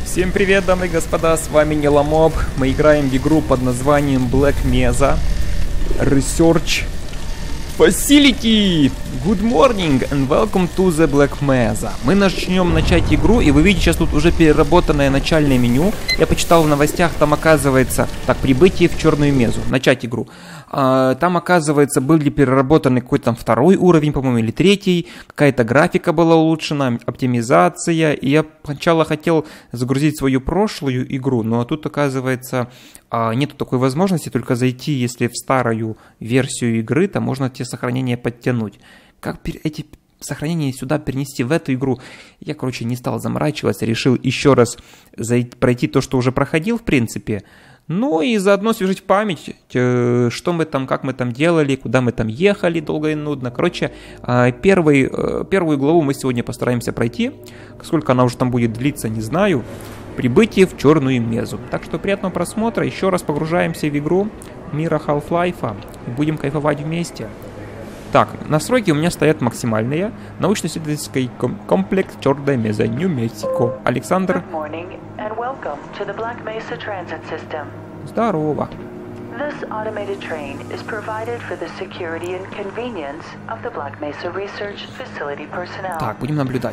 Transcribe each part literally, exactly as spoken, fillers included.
Всем привет, дамы и господа, с вами Неломоб. Мы играем в игру под названием Black Mesa Research Facility. Good morning and welcome to the Black Mesa. Мы начнем начать игру, и вы видите сейчас тут уже переработанное начальное меню. Я почитал в новостях, там оказывается... Так, прибытие в Черную Мезу. Начать игру. А, там, оказывается, были переработаны какой-то там второй уровень, по-моему, или третий. Какая-то графика была улучшена, оптимизация. И я сначала хотел загрузить свою прошлую игру, но тут, оказывается, а, нету такой возможности, только зайти, если в старую версию игры, там можно те сохранения подтянуть. Как эти сохранения сюда перенести в эту игру? Я, короче, не стал заморачиваться, решил еще раз зайти, пройти то, что уже проходил, в принципе. Ну и заодно свежить в память, что мы там, как мы там делали, куда мы там ехали долго и нудно. Короче, первый, первую главу мы сегодня постараемся пройти. Сколько она уже там будет длиться, не знаю. Прибытие в Черную Мезу. Так что приятного просмотра. Еще раз погружаемся в игру мира Half-Life. И будем кайфовать вместе. Так, настройки у меня стоят максимальные. Научно-исследовательский комплекс Черная Меза, Нью-Мексико. Александр. Здорово. This automated train is provided for the security and convenience of the Black Mesa Research Facility personnel. Так, будем наблюдать.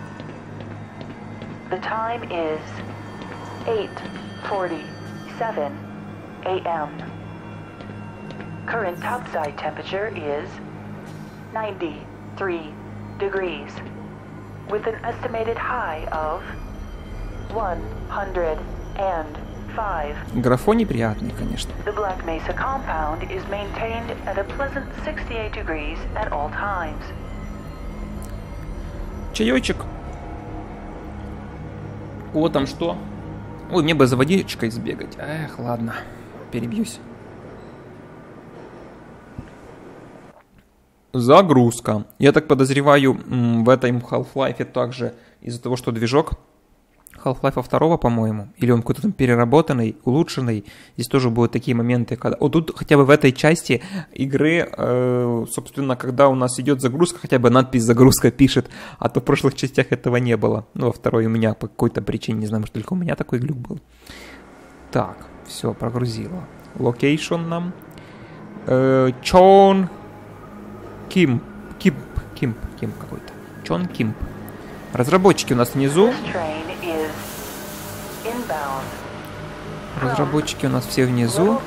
The time is eight forty-seven a m Current topside temperature is ninety-three degrees, with an estimated high of one hundred five. Графон неприятный, конечно. The Black Mesa compound is maintained at a pleasant sixty-eight degrees at all times. Чаечек. О, там что? Ой, мне бы за водичкой сбегать. Эх, ладно, перебьюсь. Загрузка. Я так подозреваю, в этом Half-Life также из-за того, что движок Half-Life два, по-моему, или он какой-то там переработанный, улучшенный, здесь тоже будут такие моменты, когда... Вот тут хотя бы в этой части игры, э, собственно, когда у нас идет загрузка, хотя бы надпись «загрузка» пишет, а то в прошлых частях этого не было. Ну, во второй у меня по какой-то причине, не знаю, может, только у меня такой глюк был. Так, все, прогрузило. Локейшн нам. Э, Чон Ким. Кимп. Кимп. Кимп какой-то. Чон Кимп. Разработчики у нас внизу. Разработчики у нас все внизу.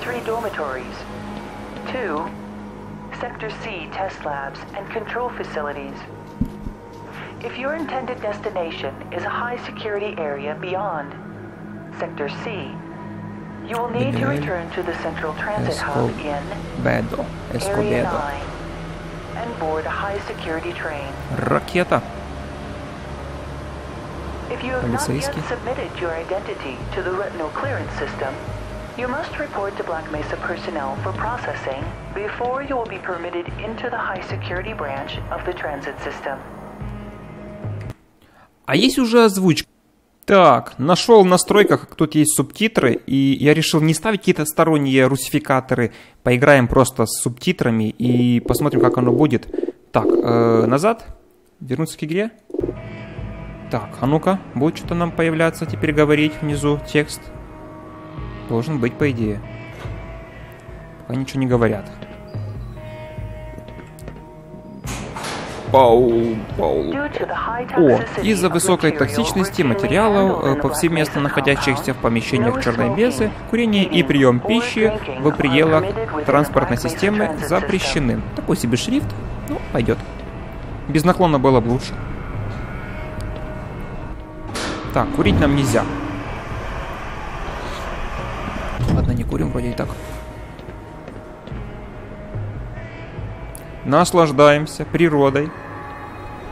Sector C test labs and control facilities. If your intended destination is a high security area beyond Sector C, you will need to return to the central transit hub in Area nine and board a high security train. Ракета. If you have not yet submitted your identity to the retinal clearance system, you must report to Black Mesa personnel for processing before you will be permitted into the high security branch of the transit system. А есть уже озвучка? Так, нашел в настройках, тут есть субтитры, и я решил не ставить какие-то сторонние русификаторы, поиграем просто с субтитрами и посмотрим, как оно будет. Так, э, назад, вернуться к игре. Так, а ну-ка, будет что-то нам появляться, теперь говорить внизу, текст. Должен быть, по идее. Пока ничего не говорят. Пау, пау. О, из-за высокой токсичности материалов, повсеместно находящихся в помещениях Черной Мезы, курение и прием пищи в пределах транспортной системы запрещены. Такой себе шрифт, ну, пойдет. Без наклона было бы лучше. Так, курить нам нельзя. Ладно, не курим, вроде и так. Наслаждаемся природой.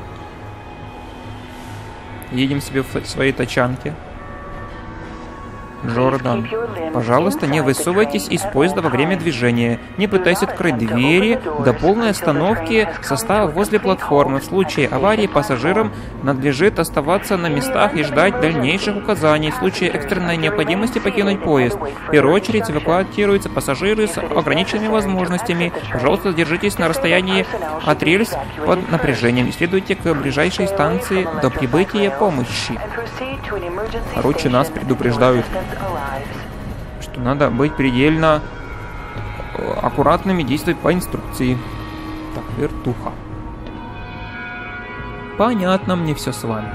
Едем себе в своей тачанке. Джордан. Пожалуйста, не высовывайтесь из поезда во время движения. Не пытайтесь открыть двери до полной остановки состава возле платформы. В случае аварии пассажирам надлежит оставаться на местах и ждать дальнейших указаний. В случае экстренной необходимости покинуть поезд. В первую очередь эвакуируются пассажиры с ограниченными возможностями. Пожалуйста, держитесь на расстоянии от рельс под напряжением и следуйте к ближайшей станции до прибытия помощи. Короче, нас предупреждают, что надо быть предельно аккуратными, действовать по инструкции. Так, вертуха. Понятно мне все с вами.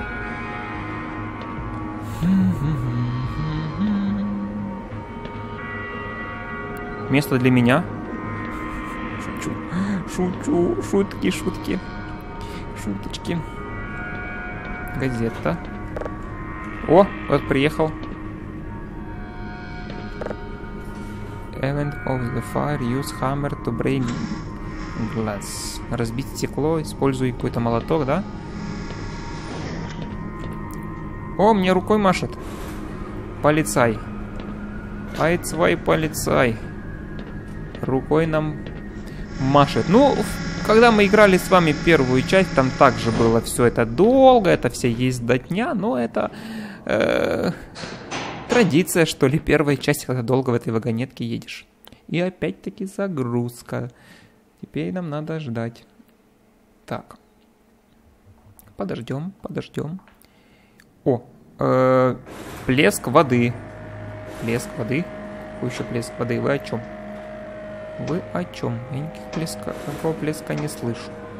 Место для меня. Шучу. Шучу. Шутки, шутки. Шуточки. Газета. О, вот приехал. Event of the fire. Use hammer to break glass. Разбить стекло, используя какой-то молоток, да? О, мне рукой машет. Полицай. Айцвай полицай. Рукой нам машет. Ну, когда мы играли с вами первую часть, там также было все это долго, это все ездотня, но это э, традиция, что ли, первой части, когда долго в этой вагонетке едешь. И опять-таки загрузка. Теперь нам надо ждать. Так. Подождем, подождем. О, э, плеск воды. Плеск воды? Какой еще плеск воды? Вы о чем? Вы о чем? Я никаких плеска, какого плеска не слышу.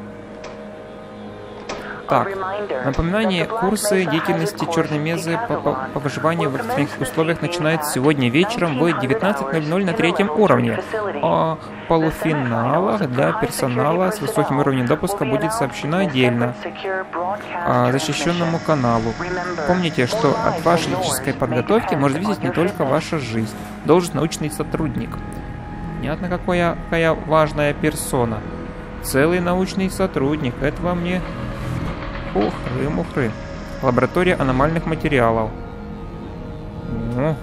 Так, напоминание, курсы деятельности Черной Мезы по, по, по выживанию в экстренных условиях начинается сегодня вечером в девятнадцать ноль ноль на третьем уровне. О полуфиналах для персонала с высоким уровнем допуска будет сообщено отдельно а, защищенному каналу. Помните, что от вашей физической подготовки может зависеть не только ваша жизнь. Должен научный сотрудник. Понятно, какая, какая важная персона. Целый научный сотрудник. Это во мне... Ухры-мухры. Лаборатория аномальных материалов. Ну.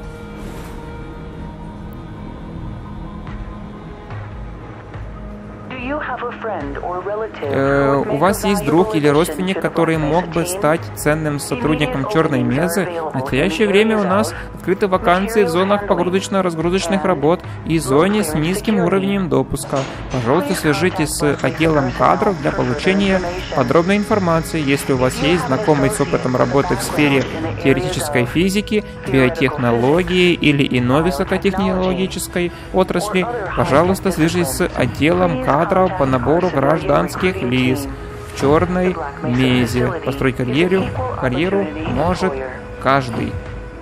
Э, у вас есть друг или родственник, который мог бы стать ценным сотрудником Черной Мезы? В настоящее время у нас открыты вакансии в зонах погрузочно-разгрузочных работ и зоне с низким уровнем допуска. Пожалуйста, свяжитесь с отделом кадров для получения подробной информации. Если у вас есть знакомый с опытом работы в сфере теоретической физики, биотехнологии или иной высокотехнологической отрасли, пожалуйста, свяжитесь с отделом кадров по набору гражданских лиц в Черной Мезе. Построить карьеру, карьеру может каждый.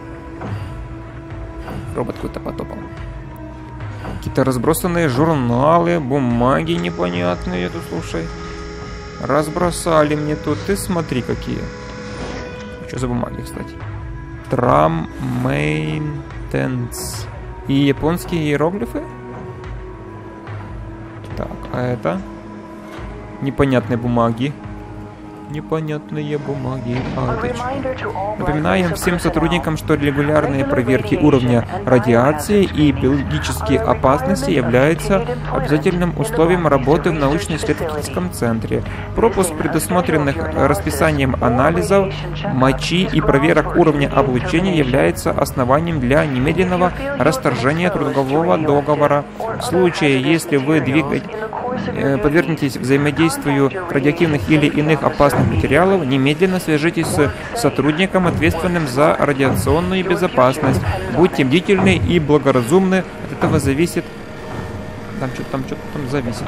Робот какой-то потопал. Какие-то разбросанные журналы, бумаги непонятные тут, слушай. Разбросали мне тут. Ты смотри, какие. Что за бумаги, кстати? Трам Мейнтенс. И японские иероглифы? Так, а это? Непонятные бумаги. Непонятные бумаги. А, это что? Напоминаем всем сотрудникам, что регулярные проверки уровня радиации и биологические опасности являются обязательным условием работы в научно-исследовательском центре. Пропуск предусмотренных расписанием анализов, мочи и проверок уровня облучения является основанием для немедленного расторжения трудового договора. В случае, если вы двигаете подвергнетесь взаимодействию радиоактивных или иных опасных материалов, немедленно свяжитесь с сотрудником, ответственным за радиационную безопасность. Будьте бдительны и благоразумны. От этого зависит... Там что-то там, что-то там зависит.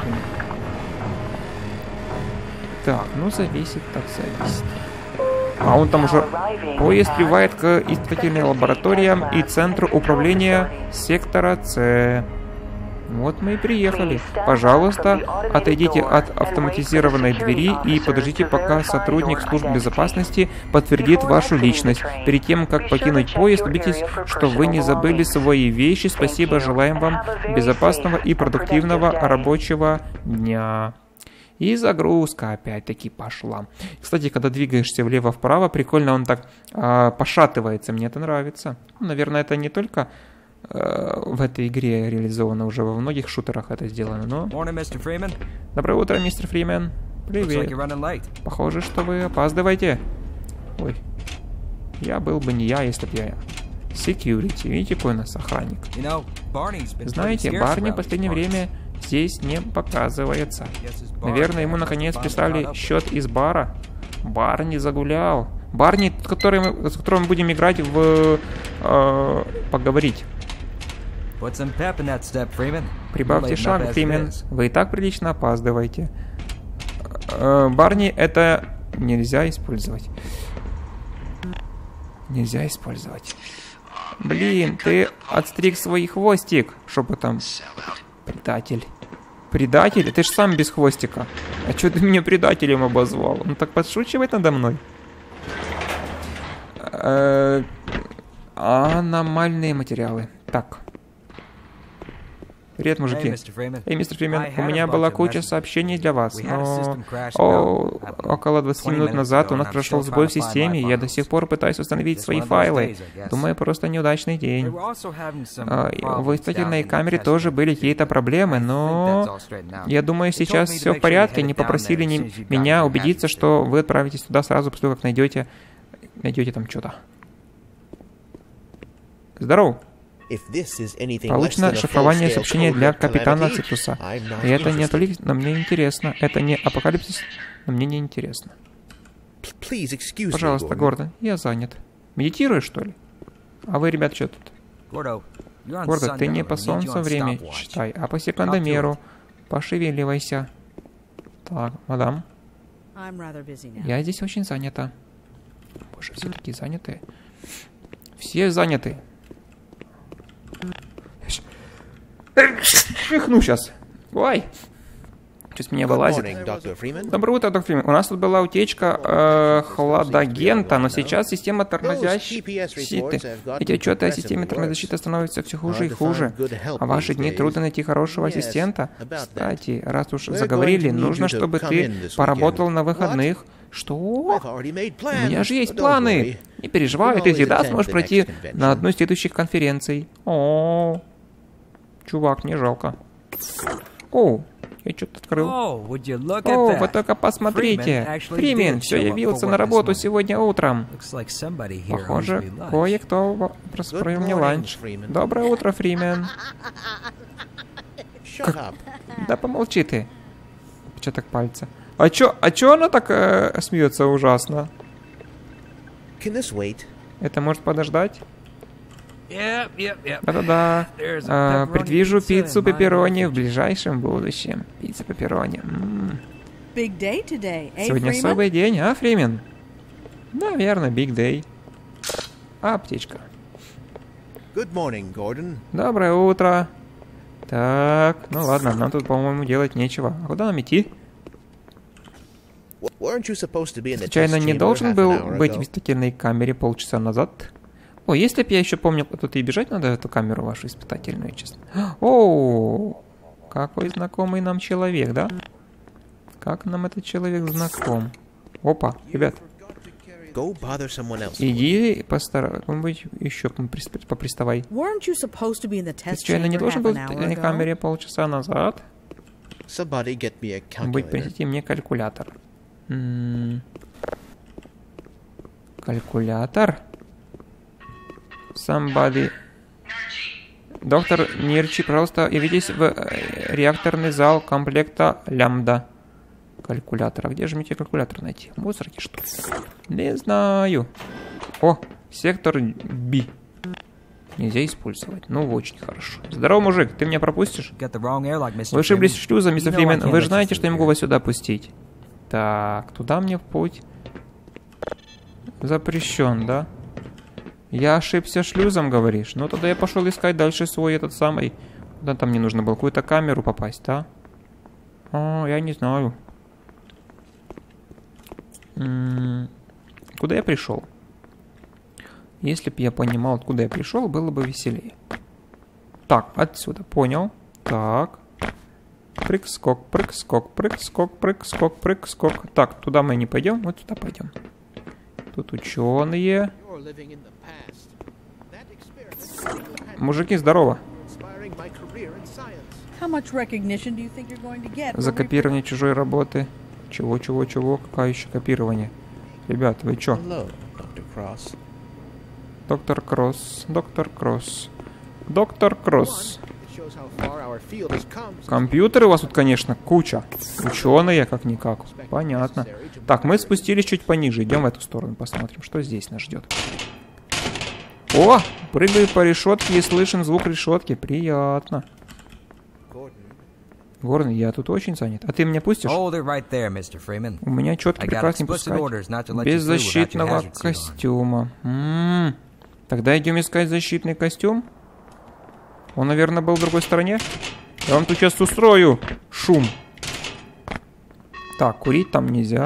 Так, ну зависит, так зависит. А он там уже... Поезд прибывает к испытательным лабораториям и центру управления сектора С. Вот мы и приехали. Пожалуйста, отойдите от автоматизированной двери и подождите, пока сотрудник служб безопасности подтвердит вашу личность. Перед тем, как покинуть поезд, убедитесь, что вы не забыли свои вещи. Спасибо, желаем вам безопасного и продуктивного рабочего дня. И загрузка опять-таки пошла. Кстати, когда двигаешься влево-вправо, прикольно он так э, пошатывается. Мне это нравится. Наверное, это не только э, в этой игре реализовано, уже во многих шутерах это сделано. Но... Доброе утро, мистер Фримен. Привет. Похоже, что вы опаздываете. Ой. Я был бы не я, если бы я... Security. Видите, какой у нас охранник? Знаете, Барни в последнее время здесь не показывается. Наверное, ему наконец прислали счет из бара. Барни загулял. Барни, который мы, с которым мы будем играть в... Э, поговорить. Прибавьте шаг, Фримен. Вы и так прилично опаздываете. Э, Барни это нельзя использовать. Нельзя использовать. Блин, ты отстриг свой хвостик. Шепотом. Предатель. Предатель? Ты ж сам без хвостика. А чё ты меня предателем обозвал? Он так подшучивает надо мной. Э-э- аномальные материалы. Так. Привет, мужики. Эй, мистер Фримен, у меня была куча сообщений для вас, но о, около двадцати минут назад у нас прошел сбой в системе, и я до сих пор пытаюсь установить свои файлы. Думаю, просто неудачный день. А, в испытательной камере тоже были какие-то проблемы, но я думаю, сейчас все в порядке. Они попросили не, меня убедиться, что вы отправитесь туда сразу после того, как найдете, найдете там что-то. Здорово. Получено шифрование сообщения для капитана Циклуса. И это не отвлек, но мне интересно. Это не апокалипсис, но мне не интересно. Пожалуйста, Гордон, я занят. Медитируешь, что ли? А вы, ребят, что тут? Гордон, ты не по солнцу время считай, а по секундомеру. Пошевеливайся. Так, мадам. Я здесь очень занята. Боже, все такие занятые. Все заняты. Чихну сейчас. Ой. Сейчас меня вылазит. Доброе утро, доктор Фримен. У нас тут была утечка э, хладагента, но сейчас система тормозящей защиты. Эти отчеты о системе тормозащиты становятся все хуже и хуже. А в ваши дни трудно найти хорошего ассистента. Кстати, раз уж заговорили, нужно, чтобы ты поработал на выходных. Что? У меня же есть планы. Не переживай, ты всегда сможешь пройти на одну из следующих конференций. О, чувак, не жалко. О, я что-то открыл. О, вы только посмотрите. Фримен все явился на работу сегодня утром. Похоже, кое-кто проспорил мне ланч. Доброе утро, Фримен. Как? Да помолчи ты. Че так пальцы? А чё, а чё она так э, смеется ужасно? Это может подождать? Да-да-да. А, предвижу пиццу пепперони в ближайшем будущем. Пицца пепперони. М-м. Сегодня особый день, а, Фримен? Наверное, big day. А, аптечка. Доброе утро. Так, ну ладно, нам тут, по-моему, делать нечего. А куда нам идти? Случайно не должен был быть в испытательной камере полчаса назад? О, если бы я еще помнил, тут и бежать надо в эту камеру вашу испытательную, честно. О, какой знакомый нам человек, да? Как нам этот человек знаком? Опа, ребят. Иди постарайся, быть еще поприставай. Ты случайно не должен был в испытательной камере полчаса назад? Быть, принесите мне калькулятор. М-м- калькулятор? Somebody. Доктор Нирчи, пожалуйста, явитесь в э, реакторный зал комплекта Лямбда. Калькулятор. А где же мне тебе калькулятор найти? В мусорке, что ли? Не знаю. О, сектор Би. Нельзя использовать. Ну, очень хорошо. Здорово, мужик, ты меня пропустишь? Вы ошиблись шлюза, мистер Фримен. Вы же знаете, что я могу вас сюда пустить. Так, туда мне в путь. Запрещен, да? Я ошибся шлюзом, говоришь? Ну, тогда я пошел искать дальше свой этот самый... Куда там мне нужно было? Какую-то камеру попасть, да? О, я не знаю. М-м- куда я пришел? Если бы я понимал, откуда я пришел, было бы веселее. Так, отсюда, понял. Так. Прыг-скок, прыг-скок, прыг-скок, прыг-скок, прыг-скок. Так, туда мы не пойдем, вот сюда пойдем. Тут ученые. Мужики, здорово. За копирование чужой работы. Чего, чего, чего? Какое еще копирование? Ребят, вы чё? Доктор Кросс, доктор Кросс, доктор Кросс. Компьютеры у вас тут, конечно, куча. Ученые, как-никак. Понятно. Так, мы спустились чуть пониже. Идем в эту сторону, посмотрим, что здесь нас ждет. О, прыгаю по решетке и слышен звук решетки. Приятно. Горн, я тут очень занят. А ты меня пустишь? Right there, У меня четкий приказ не пускать. Без защитного костюма. М-м-м. Тогда идем искать защитный костюм. Он, наверное, был в другой стороне. Я вам тут сейчас устрою шум. Так, курить там нельзя.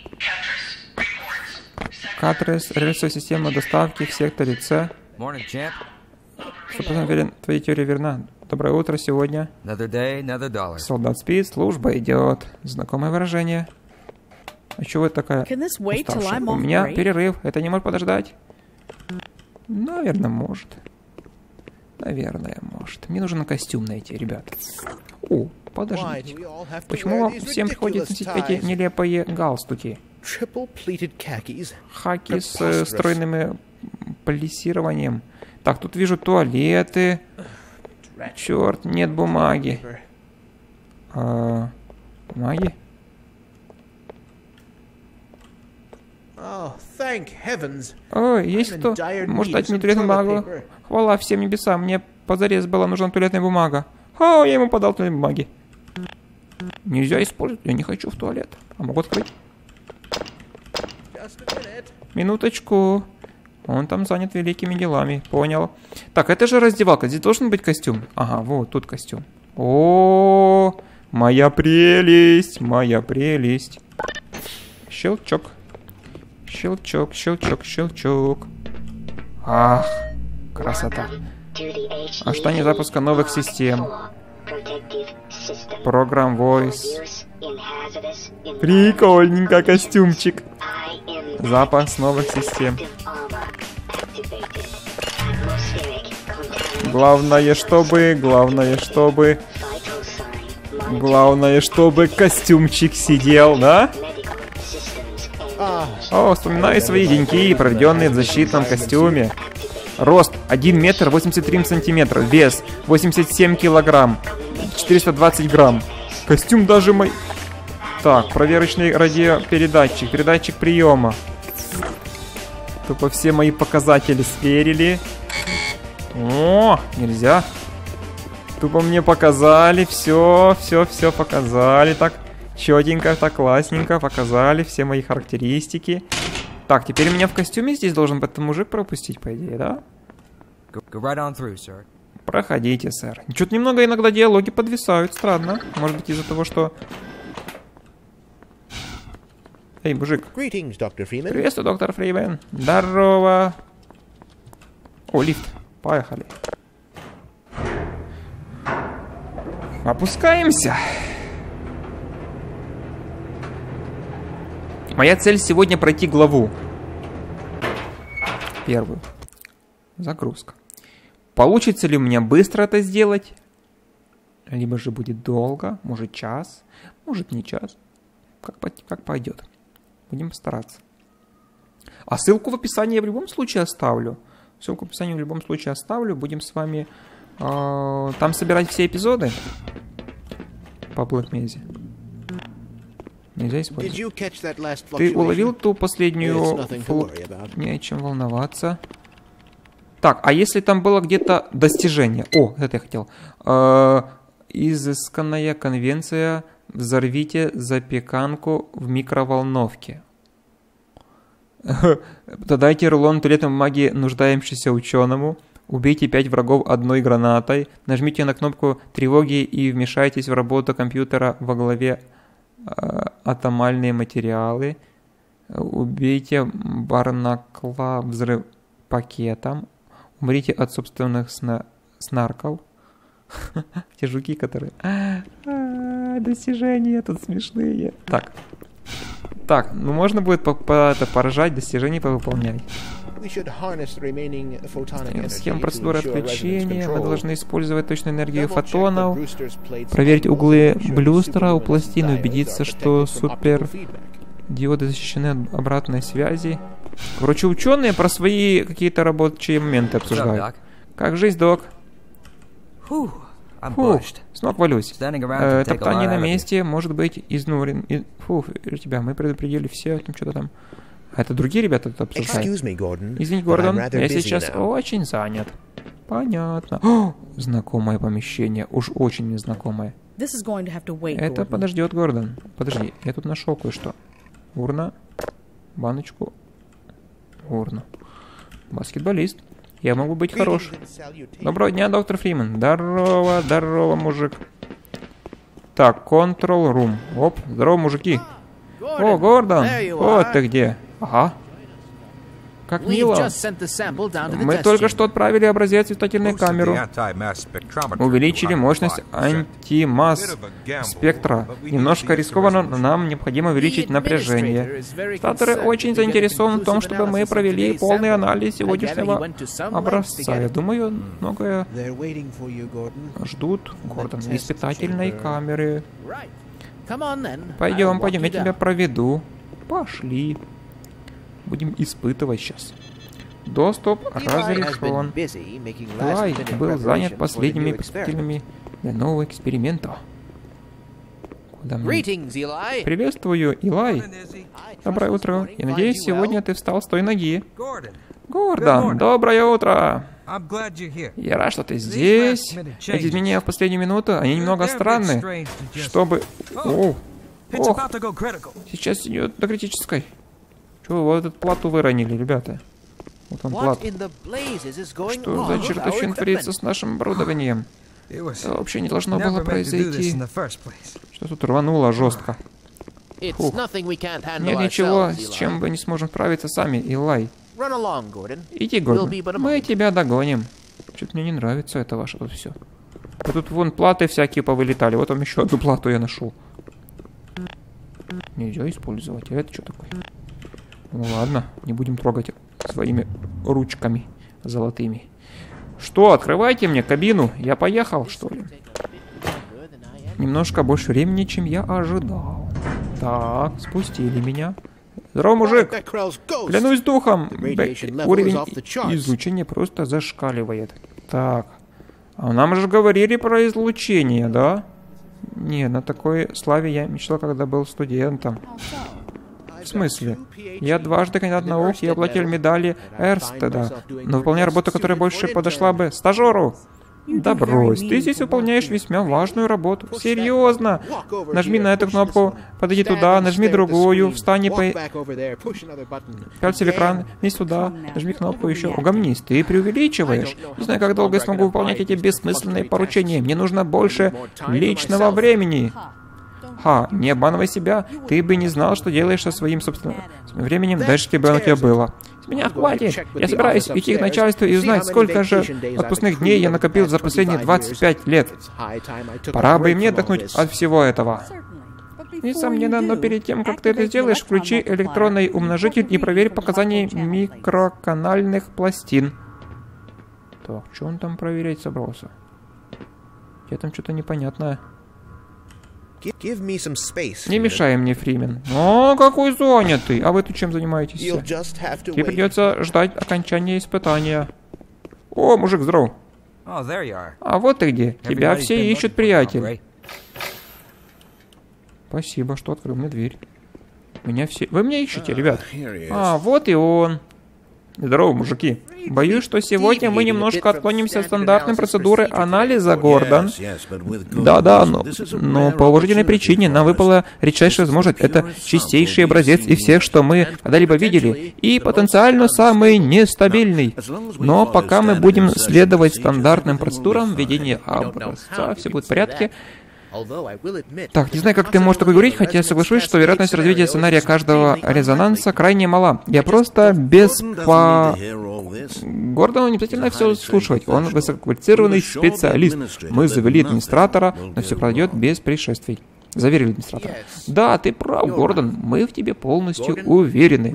Катрес, рельсовая система доставки в секторе С. сто процентов уверен, твоя теория верна. Доброе утро сегодня. Another day, another dollar. Солдат спит, служба идет. Знакомое выражение. А чего это такая уставшая? У меня перерыв. Это не может подождать? Наверное, может. Наверное, может. Мне нужен костюм найти, ребят. О, подождите. Почему вам всем приходится носить эти нелепые галстуки? Хаки с э, стройным плессированием. Так, тут вижу туалеты. Черт, нет бумаги. А, бумаги? Ой, есть кто? Может дать мне туалетную бумагу? Хвала всем небесам, мне позарез была нужна туалетная бумага. О, я ему подал туалетной бумаги. Нельзя использовать, я не хочу в туалет. А могу открыть? Минуточку. Он там занят великими делами, понял. Так, это же раздевалка, здесь должен быть костюм. Ага, вот, тут костюм. О, моя прелесть, моя прелесть. Щелчок. Щелчок, щелчок, щелчок. Ах, красота. Ожидание запуска новых систем. Программ Voice. Прикольненько костюмчик. Запас новых систем. Главное, чтобы, главное, чтобы, главное, чтобы костюмчик сидел, да? О, вспоминаю свои деньки, проведенные в защитном костюме. Рост один метр восемьдесят три сантиметра, вес восемьдесят семь килограмм, четыреста двадцать грамм. Костюм даже мой... Так, проверочный радиопередатчик, передатчик приема. Тупо все мои показатели сверили. О, нельзя. Тупо мне показали, все, все, все показали. Так, четенько, так, классненько, показали все мои характеристики. Так, теперь меня в костюме здесь должен этот мужик пропустить, по идее, да? Go, go right on through, sir. Проходите, сэр. Что-то немного иногда диалоги подвисают, странно. Может быть из-за того, что... Эй, мужик. Приветствую, доктор Фримен. Здорово. О, лифт. Поехали. Опускаемся. Моя цель сегодня пройти главу. Первую. Загрузка. Получится ли у меня быстро это сделать? Либо же будет долго. Может час. Может не час. Как, как пойдет. Будем постараться. А ссылку в описании я в любом случае оставлю. Ссылку в описании в любом случае оставлю. Будем с вами э, там собирать все эпизоды по Black Mesa. Нельзя использовать. Ты уловил ту последнюю флу... Не о чем волноваться. Так, а если там было где-то достижение? О, это я хотел. Э, изысканная конвенция. Взорвите запеканку в микроволновке. Додайте рулон туалетной бумаги нуждающемуся ученому. Убейте пять врагов одной гранатой. Нажмите на кнопку тревоги и вмешайтесь в работу компьютера во главе э, атомальные материалы. Убейте барнакла взрыв пакетом. Умрите от собственных сна снарков. Те жуки, которые... достижения тут смешные. Так. Так, ну можно будет по, по, это, поражать, достижения повыполнять. Схема процедуры отключения. Мы должны использовать точную энергию фотонов, проверить углы блюстера у пластины, убедиться, что супер диоды защищены от обратной связи. Короче, ученые про свои какие-то рабочие моменты обсуждают. Как жизнь, док? Фу, с ног валюсь. Э, топтание на месте может быть изнурен. И, фу, тебя, мы предупредили все, там что-то там. А это другие ребята тут обсуждают. Извини, Гордон, я сейчас очень занят. Понятно. О, знакомое помещение, уж очень незнакомое. Это подождет, Гордон. Подожди, я тут нашел кое-что. Урна, баночку, урну. Баскетболист. Я могу быть хорош. Доброго дня, доктор Фримен. Здорово, здорово, мужик. Так, control room. Оп, здорово, мужики. О, Гордон, вот ты где. Ага. Как мило. Мы только что отправили образец в вспомогательной камеру. Увеличили мощность антимасс спектра. Немножко рискованно, но нам необходимо увеличить напряжение. Статоры очень заинтересованы в том, чтобы мы провели полный анализ сегодняшнего образца. Я думаю, многое ждут, Гордон, в испытательной камеры. Пойдем, пойдем, я тебя проведу. Пошли. Будем испытывать сейчас. Доступ разрешен. Лай был занят последними перспективами для нового эксперимента. Куда мне? Приветствую, Илай. Доброе утро. Я надеюсь, сегодня ты встал с той ноги. Гордон, доброе утро. Я рад, что ты здесь. Эти изменения в последнюю минуту, они немного странные. Чтобы... О, ох, сейчас идет до критической. Чего вы вот эту плату выронили, ребята? Вот он плат. Что за чертовщина творится с нашим оборудованием? Это вообще не должно было произойти. Что тут рвануло жестко? Фух. Нет ничего, с чем мы не сможем справиться сами, Илай. Иди, Гордон, мы тебя догоним. Что-то мне не нравится это ваше тут все. А тут вон платы всякие повылетали. Вот вам еще одну плату я нашел. Нельзя использовать. А это что такое? Ну ладно, не будем трогать своими ручками золотыми. Что, открывайте мне кабину. Я поехал, что ли? Немножко больше времени, чем я ожидал. Так, спустили меня. Здорово, мужик. Клянусь духом. Уровень излучения просто зашкаливает. Так. А нам же говорили про излучение, да? Не, на такой славе я мечтал, когда был студентом. В смысле? Я дважды кандидат наук и обладатель медали Эрстеда, но выполняю работу, которая больше подошла бы стажеру. Да брось, ты здесь выполняешь весьма важную работу. Серьезно? Нажми на эту кнопку, подойди туда, нажми другую, встань и по... Пялься в экран, не сюда, нажми кнопку еще. Угомнись, ты преувеличиваешь. Не знаю, как долго я смогу выполнять эти бессмысленные поручения. Мне нужно больше личного времени. Ха, не обманывай себя. Ты бы не знал, что делаешь со своим собственным временем, дальше тебе оно тебе было. С меня хватит. Я собираюсь идти к начальству и узнать, сколько же отпускных дней я накопил за последние двадцать пять лет. Пора бы и мне отдохнуть от всего этого. Несомненно, но перед тем, как ты это сделаешь, включи электронный умножитель и проверь показания микроканальных пластин. Так, что он там проверять собрался? Где там что-то непонятное. Не мешай мне, Фримен. О, какой занятый! А вы тут чем занимаетесь? Тебе придется ждать окончания испытания. О, мужик, здоров. А вот ты где. Тебя все ищут, приятель. Спасибо, что открыл мне дверь. Меня все... Вы меня ищете, ребят? А, вот и он. Здорово, мужики. Боюсь, что сегодня мы немножко отклонимся от стандартной процедуры анализа, Гордон. Да-да, но, но по уважительной причине нам выпала редчайшая возможность. Это чистейший образец из всех, что мы когда-либо видели, и потенциально самый нестабильный. Но пока мы будем следовать стандартным процедурам введения образца, все будет в порядке. Так, не знаю, как ты можешь такое говорить, хотя я соглашусь, что вероятность развития сценария каждого резонанса крайне мала. Я просто без по... Гордону не обязательно все слушать. Он высококвалифицированный специалист. Мы завели администратора, но все пройдет без происшествий. Заверили администратора. Да, ты прав, Гордон. Мы в тебе полностью уверены.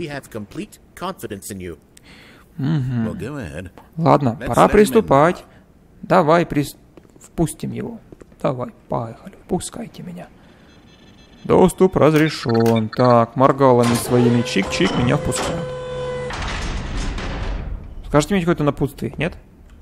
Угу. Ладно, пора приступать. Давай прис... впустим его. Давай, поехали. Пускайте меня. Доступ разрешен. Так, моргалами своими чик-чик меня впускают. Скажите мне какое-то напутствие, нет?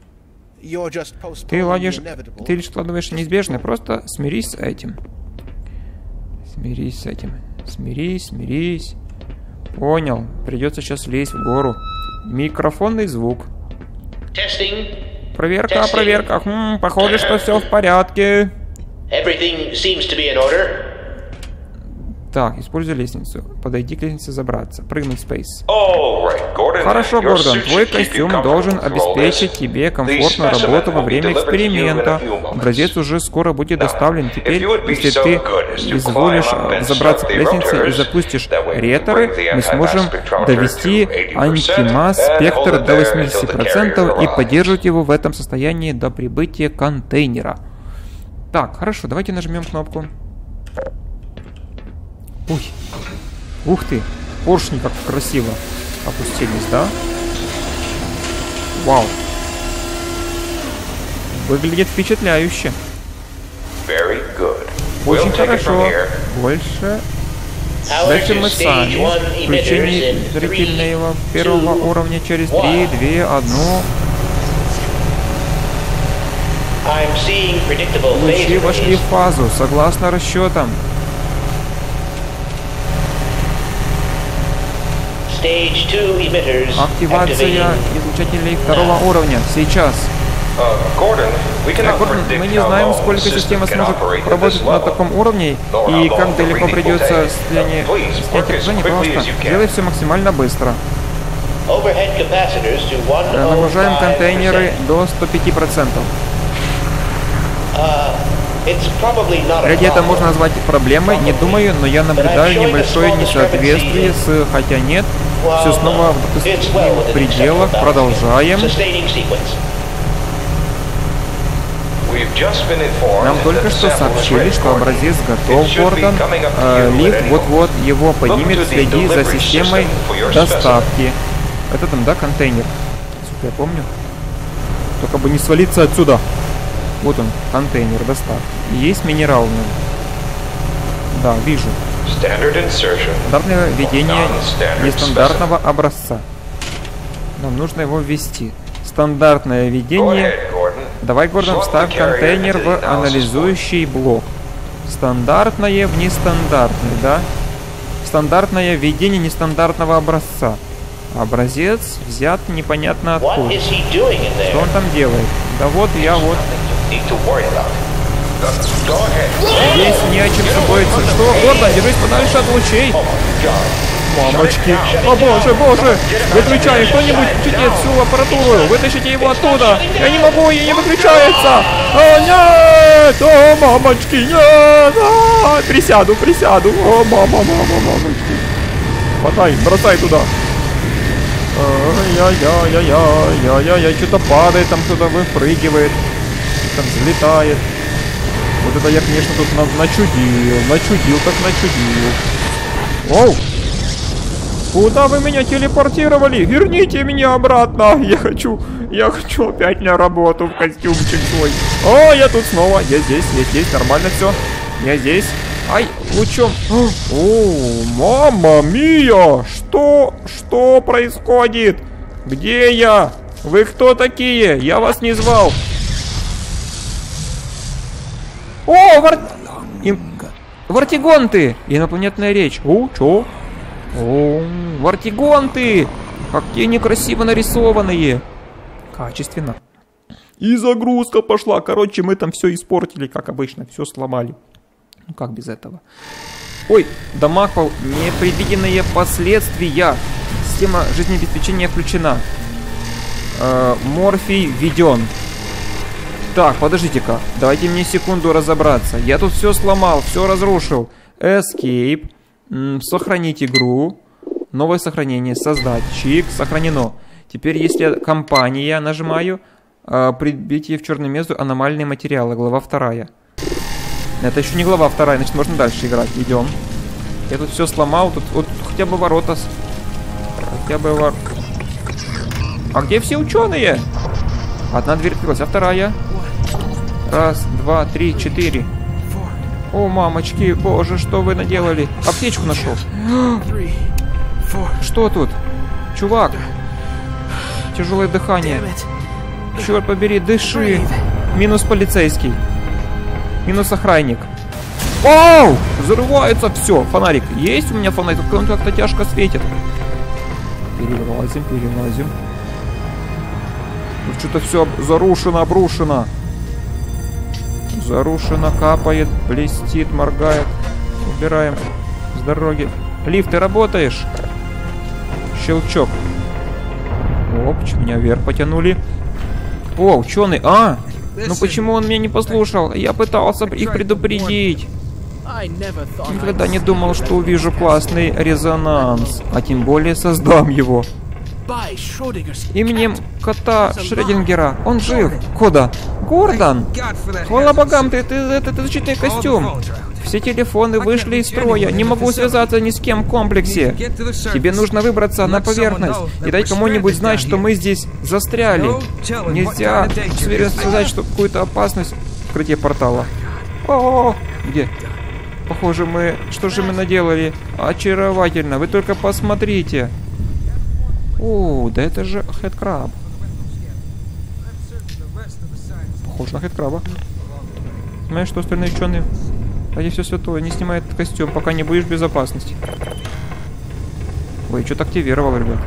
Ты ладишь... Ты лишь откладываешь неизбежное. Просто смирись с этим. Смирись с этим. Смирись, смирись. Понял. Придется сейчас лезть в гору. Микрофонный звук. Проверка, проверка. Хм, похоже, что все в порядке. Так, используй лестницу. Подойди к лестнице, забраться. Прыгнуть в спейс. Хорошо, Гордон, твой костюм должен обеспечить тебе комфортную работу во время эксперимента. Образец уже скоро будет доставлен. Теперь, если ты изволишь забраться к лестнице и запустишь реакторы, мы сможем довести антимасс спектр до восьмидесяти процентов и поддерживать его в этом состоянии до прибытия контейнера. Так, хорошо, давайте нажмем кнопку. Уй, ух ты, поршни как красиво опустились, да? Вау. Выглядит впечатляюще. Очень хорошо. Больше. Дальше мы сами. Включение зрительного первого уровня через три, два, один. Лучи вошли в фазу, согласно расчетам. Активация излучателей второго уровня. Сейчас. Гордон, мы не знаем, сколько система сможет работать на таком уровне и как далеко придется снять напряжение. Пожалуйста, делай все максимально быстро. Нагружаем контейнеры до ста пяти процентов. Вряд ли это можно назвать проблемой, не думаю, но я наблюдаю небольшое несоответствие с... Хотя нет, все снова в допустимых пределах. Продолжаем. Нам только что сообщили, что образец готов, Гордон. Э, лифт вот-вот его поднимет. Следи за системой доставки. Это там, да, контейнер? Сколько я помню. Только бы не свалиться отсюда. Вот он, контейнер доставки. Есть минерал в нем. Да, вижу. Стандартное введение нестандартного образца. Нам нужно его ввести. Стандартное введение. Давай, Гордон, вставь контейнер в анализующий блок. Стандартное в нестандартный, да? Стандартное введение нестандартного образца. Образец взят непонятно откуда. Что он там делает? Да вот я вот. Здесь не о чем заботиться. Что, Гордон, держись подальше от лучей. Мамочки. О боже, боже. Выключай, кто-нибудь включите всю аппаратуру. Вытащите его оттуда. Я не могу, и не выключается. О, нет. О, мамочки, нет. А, присяду, присяду. О, мама, мама, мамочки. Хватай, бросай туда. Ай-яй-яй-яй-яй-яй-яй. Что-то падает, там кто-то выпрыгивает. Там взлетает. Вот это я, конечно, тут на начудил. Начудил, так начудил. Оу! Куда вы меня телепортировали? Верните меня обратно. Я хочу, я хочу опять на работу в костюмчик свой. О, я тут снова. Я здесь, я здесь. Нормально все. Я здесь. Ай, лучом. О, мама мия! Что? Что происходит? Где я? Вы кто такие? Я вас не звал. О, вар... Им... Вартигонты! Инопланетная речь. О, чё? О, вартигонты! Какие некрасиво нарисованные. Качественно. И загрузка пошла. Короче, мы там все испортили, как обычно. Все сломали. Ну как без этого? Ой, дамаг, непредвиденные последствия. Система жизнеобеспечения включена. Э, морфий введен. Так, подождите-ка. Давайте мне секунду разобраться. Я тут все сломал, все разрушил. Escape. М, сохранить игру. Новое сохранение. Создать. Чик. Сохранено. Теперь, если компания нажимаю. Э, прибитие в черную мезу. Аномальные материалы. Глава вторая. Это еще не глава вторая, значит можно дальше играть. Идем. Я тут все сломал, тут вот хотя бы ворота. С... Хотя бы вор... А где все ученые? Одна дверь открылась, а вторая? Раз, два, три, четыре. О, мамочки, боже, что вы наделали? Аптечку нашел. Что тут? Чувак. Тяжелое дыхание. Черт побери, дыши. Минус полицейский. Минус охранник. Оу! Взрывается все. Фонарик. Есть у меня фонарик? Он как-то тяжко светит. Перелазим, перелазим. Тут что-то все зарушено, обрушено. Зарушено, капает, блестит, моргает. Убираем с дороги. Лифт, ты работаешь? Щелчок. Оп, меня вверх потянули. О, ученый. А! Ну почему он меня не послушал? Я пытался их предупредить. Никогда не думал, что увижу классный резонанс. А тем более создам его. Именем кота Шрёдингера. Он жив. Кода. Гордон. Хвала богам, ты, ты, это, это защитный костюм. Все телефоны вышли из строя. Не могу связаться ни с кем в комплексе. Тебе нужно выбраться на поверхность и дать кому-нибудь знать, что мы здесь застряли. Нельзя сказать, что какую-то опасность. Открытие портала. О, где? Похоже, мы... Что же мы наделали? Очаровательно. Вы только посмотрите. О, да это же Хэдкраб. Похож на Хэдкраба. Знаешь, что остальные ученые? Ради все святое, не снимай этот костюм, пока не будешь в безопасности. Ой, что-то активировал, ребят.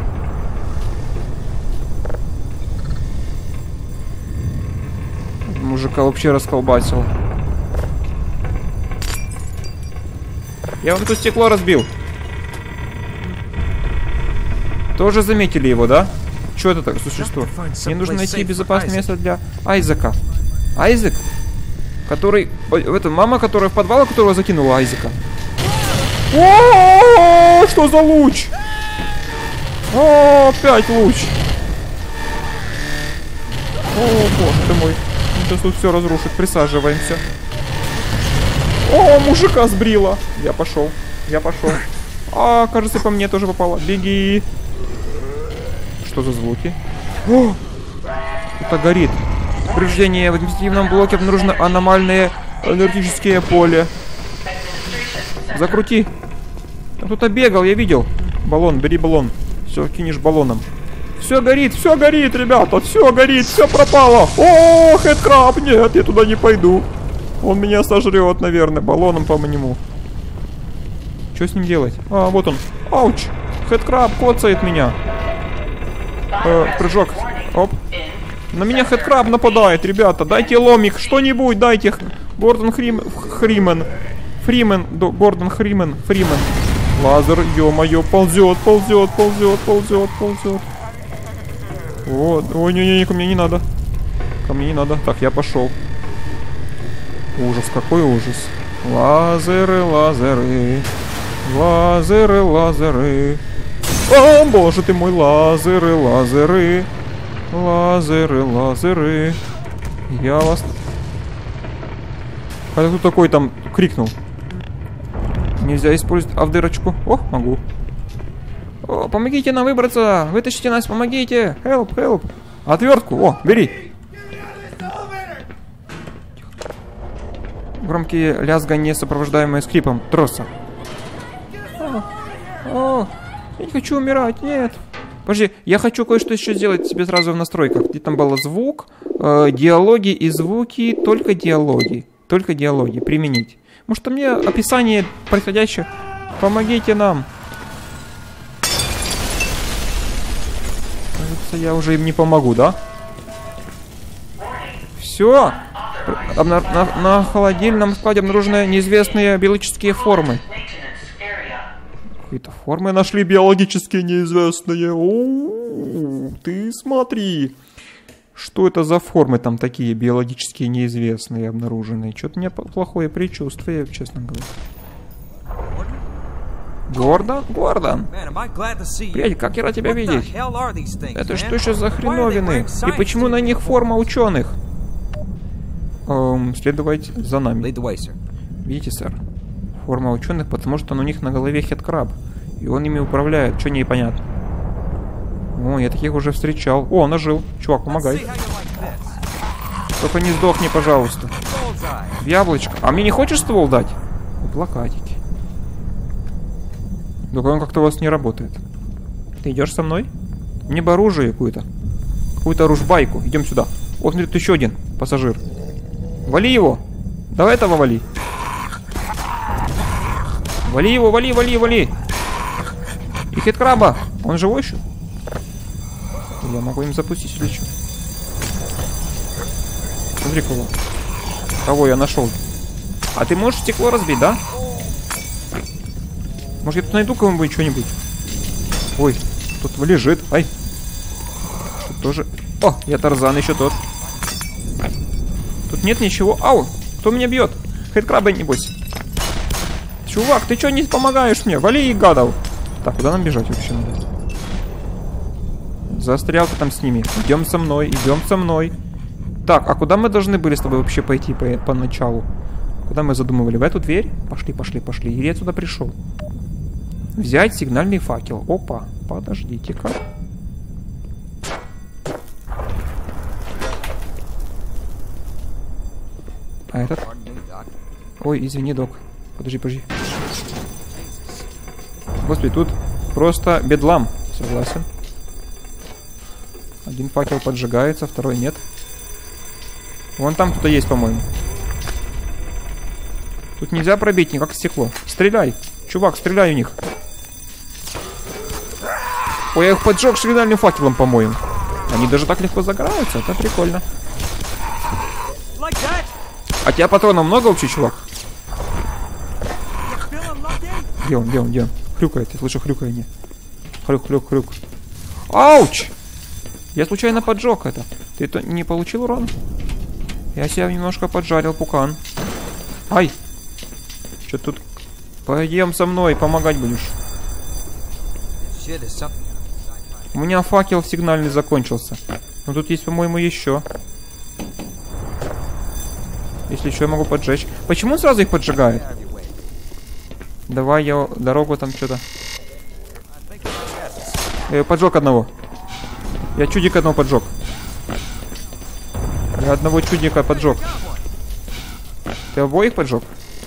Мужика вообще расколбасил. Я вам тут стекло разбил. Тоже заметили его, да? Что это так существо? Мне нужно найти безопасное место для Айзека. Айзек? Который... Ой, это мама, которая в подвал, которого закинула Айзека. О, что за луч? О, опять луч. О, боже ты мой. Он сейчас тут все разрушит. Присаживаемся. О, мужика сбрила. Я пошел. Я пошел. А, кажется, по мне тоже попало. Беги. Что за звуки? О, это горит. Повреждение в административном блоке, обнаружено аномальное энергетическое поле. Закрути. Там кто-то бегал, я видел. Баллон, бери баллон. Все, кинешь баллоном. Все горит, все горит, ребята, все горит, все пропало. О, Хэдкраб, нет, я туда не пойду. Он меня сожрет, наверное, баллоном по нему. Что с ним делать? А, вот он. Ауч, Хэдкраб коцает меня. Э, прыжок. Оп. На меня Хэдкраб нападает, ребята. Дайте ломик, что-нибудь дайте. Гордон Хрим... Хримен. Фримен. До... Гордон Хримен. Фримен. Лазер, ё-моё, ползет, ползет, ползет, ползет, ползет. Вот. Ой, не-не-не, ко мне не надо. Ко мне не надо. Так, я пошел. Ужас, какой ужас. Лазеры, лазеры. Лазеры, лазеры. О, боже ты мой, лазеры, лазеры. Лазеры, лазеры. Я вас... А кто такой там крикнул? Нельзя использовать... А в дырочку? О, могу. О, помогите нам выбраться. Вытащите нас, помогите. Help, help. Отвертку. О, бери. Громкие лязгания, сопровождаемые скрипом троса. О, о, я не хочу умирать, нет. Подожди, я хочу кое-что еще сделать себе сразу в настройках. Где там было звук, э, диалоги и звуки, только диалоги. Только диалоги, применить. Может, мне описание происходящего. Помогите нам. Кажется, я уже им не помогу, да? Все. На, на, на холодильном складе обнаружены неизвестные биологические формы. Какие-то формы нашли биологические неизвестные. О-о-о, ты смотри. Что это за формы там такие биологические неизвестные обнаруженные? Что-то у меня плохое предчувствие, честно говоря. Гордон? Гордон? Приятель, как я рад тебя видеть. Это что еще за хреновины? И почему на них форма ученых? Эм, следовать за нами. Видите, сэр? Форма ученых, потому что у них на голове хедкраб. И он ими управляет. Что непонятно? О, я таких уже встречал. О, он ожил. Чувак, помогай. Только не сдохни, пожалуйста. В яблочко. А мне не хочешь ствол дать? Плакатики. Только он как-то у вас не работает. Ты идешь со мной? Мне бы оружие какое-то. Какую-то оружбайку. Идем сюда. О, смотри, тут еще один пассажир. Вали его. Давай этого вали. Вали его, вали, вали, вали. И хедкраба. Он живой еще? Я могу им запустить или что? Смотри, кого. Кого я нашел. А ты можешь стекло разбить, да? Может, я тут найду кого-нибудь что-нибудь? Ой, тут лежит. Ай. Тут тоже. О, я Тарзан еще тот. Тут нет ничего. Ау, кто меня бьет? Хедкрабы, небось. Чувак, ты что не помогаешь мне? Вали и гадов. Так, куда нам бежать вообще надо? Застрял ты там с ними. Идем со мной, идем со мной. Так, а куда мы должны были с тобой вообще пойти по, по началу? Куда мы задумывали? В эту дверь? Пошли, пошли, пошли. Или я сюда пришел? Взять сигнальный факел. Опа, подождите-ка. А этот? Ой, извини, док. Подожди, подожди. Господи, тут просто бедлам. Согласен. Один факел поджигается, второй нет. Вон там кто-то есть, по-моему. Тут нельзя пробить никак стекло. Стреляй! Чувак, стреляй у них. Ой, я их поджег сигнальным факелом, по-моему. Они даже так легко загораются. Это прикольно. А тебя патронов много вообще, чувак? Где он, где он, где он? Хрюкает, я слышу хрюканье. Хрюк, хрюк, хрюк. Ауч! Я случайно поджег это. Ты это не получил урон? Я себя немножко поджарил, пукан. Ай! Что тут? Пойдем со мной, помогать будешь. У меня факел сигнальный закончился. Но тут есть, по-моему, еще. Если еще я могу поджечь. Почему он сразу их поджигает? Давай я дорогу там что-то. Я поджег одного. Я чудик одного поджег. Я одного чудика поджег. Ты обоих поджег?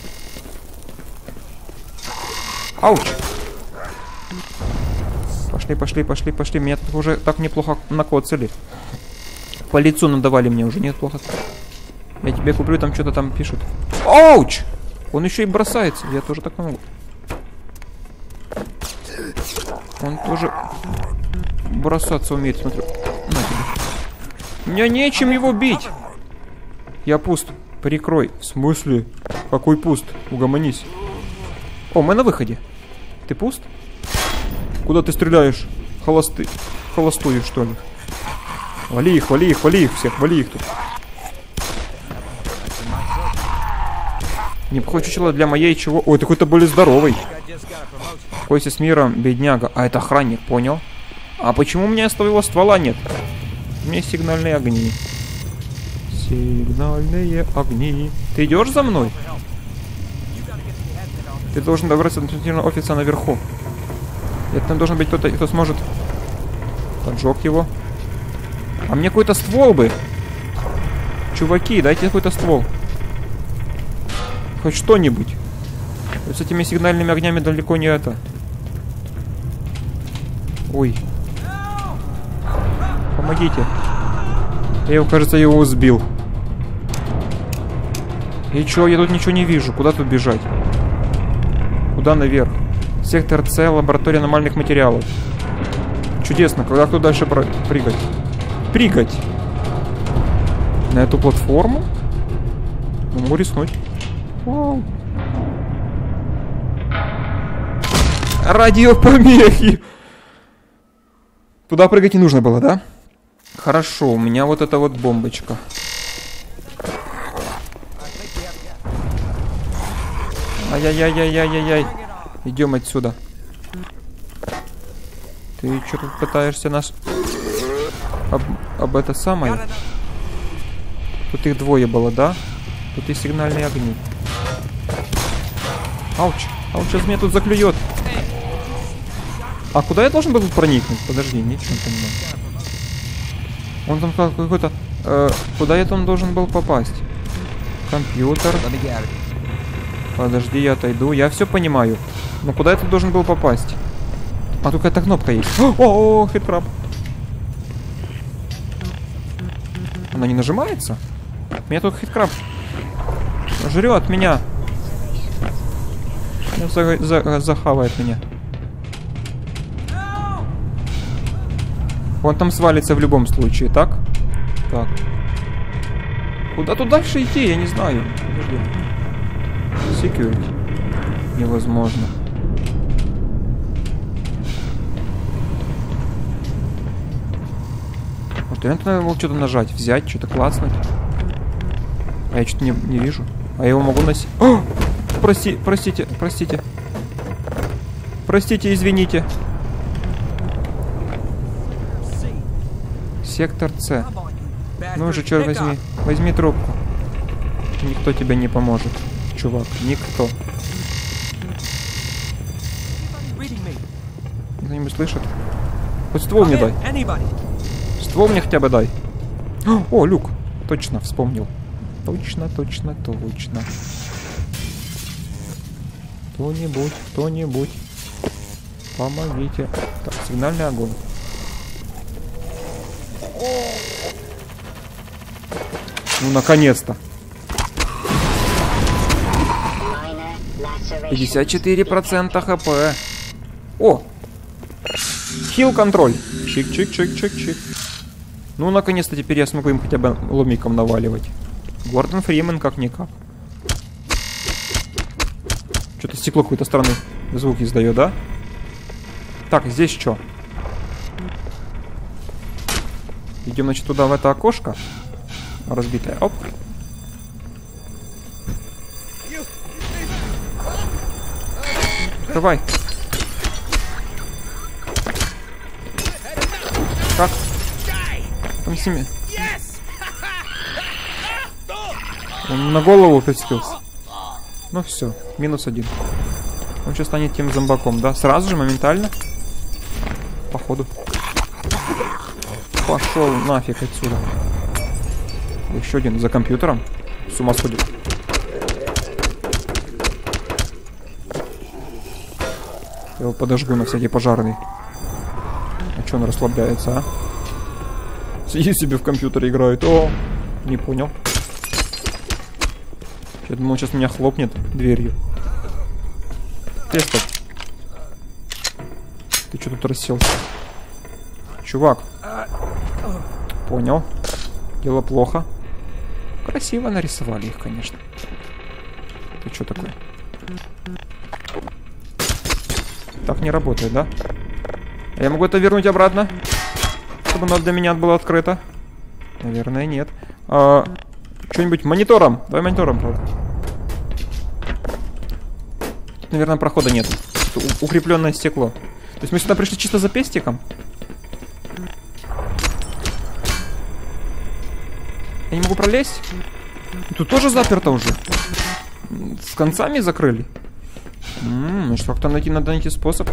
Ауч! Пошли, пошли, пошли, пошли. Меня тут уже так неплохо накоцали. По лицу надавали мне уже неплохо. Я тебе куплю, там что-то там пишут. Ауч! Он еще и бросается. Я тоже так могу. Он тоже бросаться умеет, смотрю. На тебе. Мне нечем его бить. Я пуст. Прикрой. В смысле? Какой пуст? Угомонись. О, мы на выходе. Ты пуст? Куда ты стреляешь? Холосты. Холостуешь, что ли? Вали их, вали их, вали их всех, вали их тут. Не похоже чела для моей чего. Ой, ты какой-то более здоровый. Койся с миром, бедняга. А это охранник, понял. А почему у меня твоего ствола нет? У меня сигнальные огни. Сигнальные огни. Ты идешь за мной? Ты должен добраться до административного офиса наверху. Это там должен быть кто-то, кто сможет. Поджег его. А мне какой-то ствол бы. Чуваки, дайте какой-то ствол. Хоть что-нибудь. Вот с этими сигнальными огнями далеко не это. Ой. Помогите. Я его, кажется, его сбил. И чё, я тут ничего не вижу. Куда тут бежать? Куда наверх? Сектор С, лаборатория аномальных материалов. Чудесно. Когда кто дальше про... прыгать? Прыгать! На эту платформу? Могу рискнуть. Вау. Радиопомехи! Туда прыгать не нужно было, да? Хорошо, у меня вот эта вот бомбочка. Ай-яй-яй-яй-яй-яй. Идем отсюда. Ты что тут пытаешься нас... Об, об это самое? Тут их двое было, да? Тут и сигнальные огни. Ауч. Ауч, сейчас меня тут заклюет. А куда я должен был проникнуть? Подожди, ничего не понимаю. Он там как- какой-то... Э, куда я там должен был попасть? Компьютер. Let me get out of here. Подожди, я отойду. Я все понимаю. Но куда я тут должен был попасть? А, тут какая-то кнопка есть. О, о, о, хиткраб. Она не нажимается? Меня тут хиткраб жрет меня. За, за, захавает меня. Он там свалится в любом случае, так? Так. Куда тут дальше идти? Я не знаю. Подожди. Security. Невозможно. Вот реально надо было что-то нажать, взять, что-то клацнуть. А я что-то не, не вижу. А я его могу носить. О! Прости, простите, простите. Простите, извините. Сектор С. Ну же, черт возьми. Возьми трубку. Никто тебе не поможет, чувак. Никто. Кто-нибудь слышит? Хоть ствол мне дай. Ствол мне хотя бы дай. О, люк. Точно, вспомнил. Точно, точно, точно. Кто-нибудь, кто-нибудь. Помогите. Так, сигнальный огонь. Ну, наконец-то. пятьдесят четыре процента хп. О! Хил контроль. Чик-чик-чик-чик-чик. Ну, наконец-то теперь я смогу им хотя бы ломиком наваливать. Гордон Фримен как-никак. Что-то стекло какой-то странный звук издает, да? Так, здесь что? Идем, значит, туда, в это окошко. Разбитое. Оп. Открывай. Как? Там с ними. Он на голову прицепился. Ну все, минус один. Он сейчас станет тем зомбаком, да? Сразу же, моментально. Походу. Пошел нафиг отсюда. Еще один за компьютером. С ума сходит. Я его подожгу на всякий пожарный. А че он расслабляется, а? Сидит себе в компьютере играет. О, не понял. Я думал, он сейчас меня хлопнет дверью. Тестов. Ты что тут расселся? Чувак. Понял. Дело плохо. Красиво нарисовали их, конечно. Ты что такое? Так не работает, да? Я могу это вернуть обратно? Чтобы оно для меня было открыто? Наверное, нет. А, что-нибудь монитором. Давай монитором, правда. Тут, наверное, прохода нет. Тут укрепленное стекло. То есть мы сюда пришли чисто за пестиком? Я не могу пролезть? Тут тоже заперто уже. С концами закрыли. Ммм, ну что, как-то найти, надо найти способ.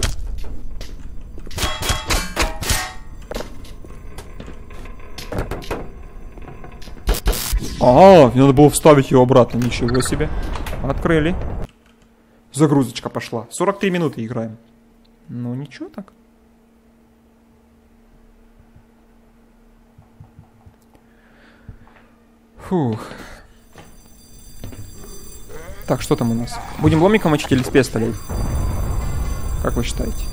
А, мне надо было вставить ее обратно. Ничего себе. Открыли. Загрузочка пошла. сорок три минуты играем. Ну, ничего так. Фух. Так, что там у нас? Будем ломиком мочить или с пистолей? Как вы считаете?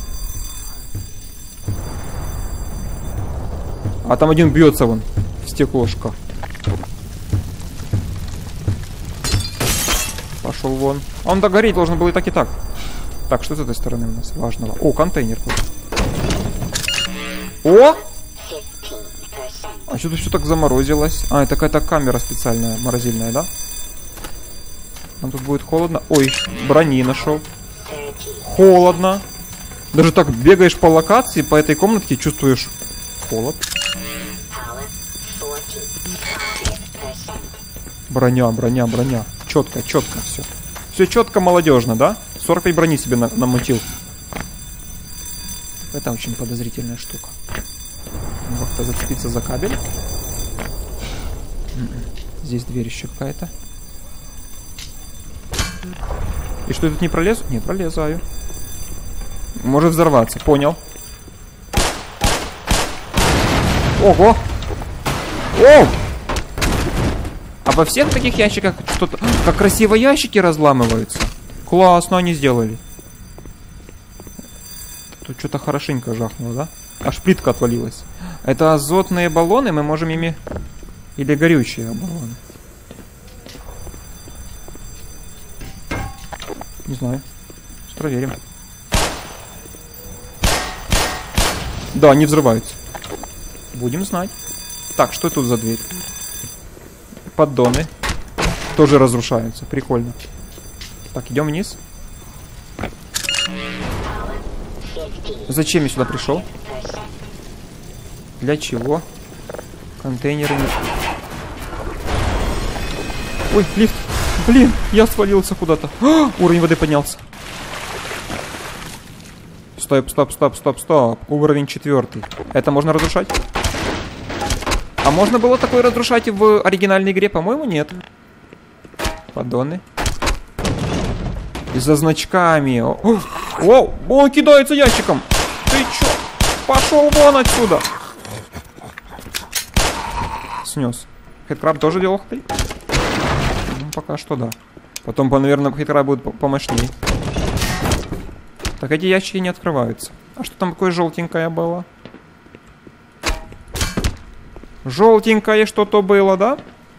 А там один бьется вон в стеклошко. Пошел вон. А он догореть должен был и так, и так. Так, что с этой стороны у нас важного? О, контейнер. О! А что-то все так заморозилось. А, это какая-то камера специальная, морозильная, да? Нам тут будет холодно. Ой, брони нашел. Холодно. Даже так бегаешь по локации, по этой комнатке, чувствуешь холод. Броня, броня, броня. Четко, четко все. Все четко, молодежно, да? сорок пять брони себе на намутил. Это очень подозрительная штука. Как-то зацепиться за кабель. Здесь дверь еще какая-то. И что, я тут не пролезу? Не, пролезаю. Может взорваться, понял. Ого! О! А во всех таких ящиках что-то... Как красиво ящики разламываются. Классно они сделали. Тут что-то хорошенько жахнуло, да? Аж плитка отвалилась. Это азотные баллоны, мы можем ими... Или горючие баллоны. Не знаю. Проверим. Да, они взрываются. Будем знать. Так, что тут за дверь? Поддоны. Тоже разрушаются. Прикольно. Так, идем вниз. Зачем я сюда пришел? Для чего? Контейнеры. Ой, лифт. Блин, я свалился куда-то. А, уровень воды поднялся. Стоп, стоп, стоп, стоп, стоп. Уровень четвертый. Это можно разрушать? А можно было такое разрушать в оригинальной игре? По-моему, нет. Поддоны. И за значками. О, о, он кидается ящиком. Ты чё? Пошел вон отсюда. Снес. Хедкраб тоже делал хтель? Ну, пока что да. Потом, наверное, хедкраб будет помощнее. Так, эти ящики не открываются. А что там такое желтенькое было? Желтенькое что-то было, да?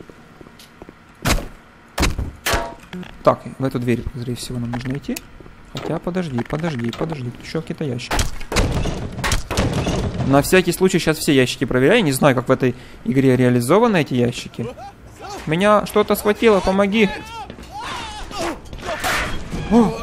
Так, в эту дверь, скорее всего, нам нужно идти. Хотя, подожди, подожди, подожди. Тут еще какие-то ящики. На всякий случай сейчас все ящики проверяю. Не знаю, как в этой игре реализованы эти ящики. Меня что-то схватило, помоги. О!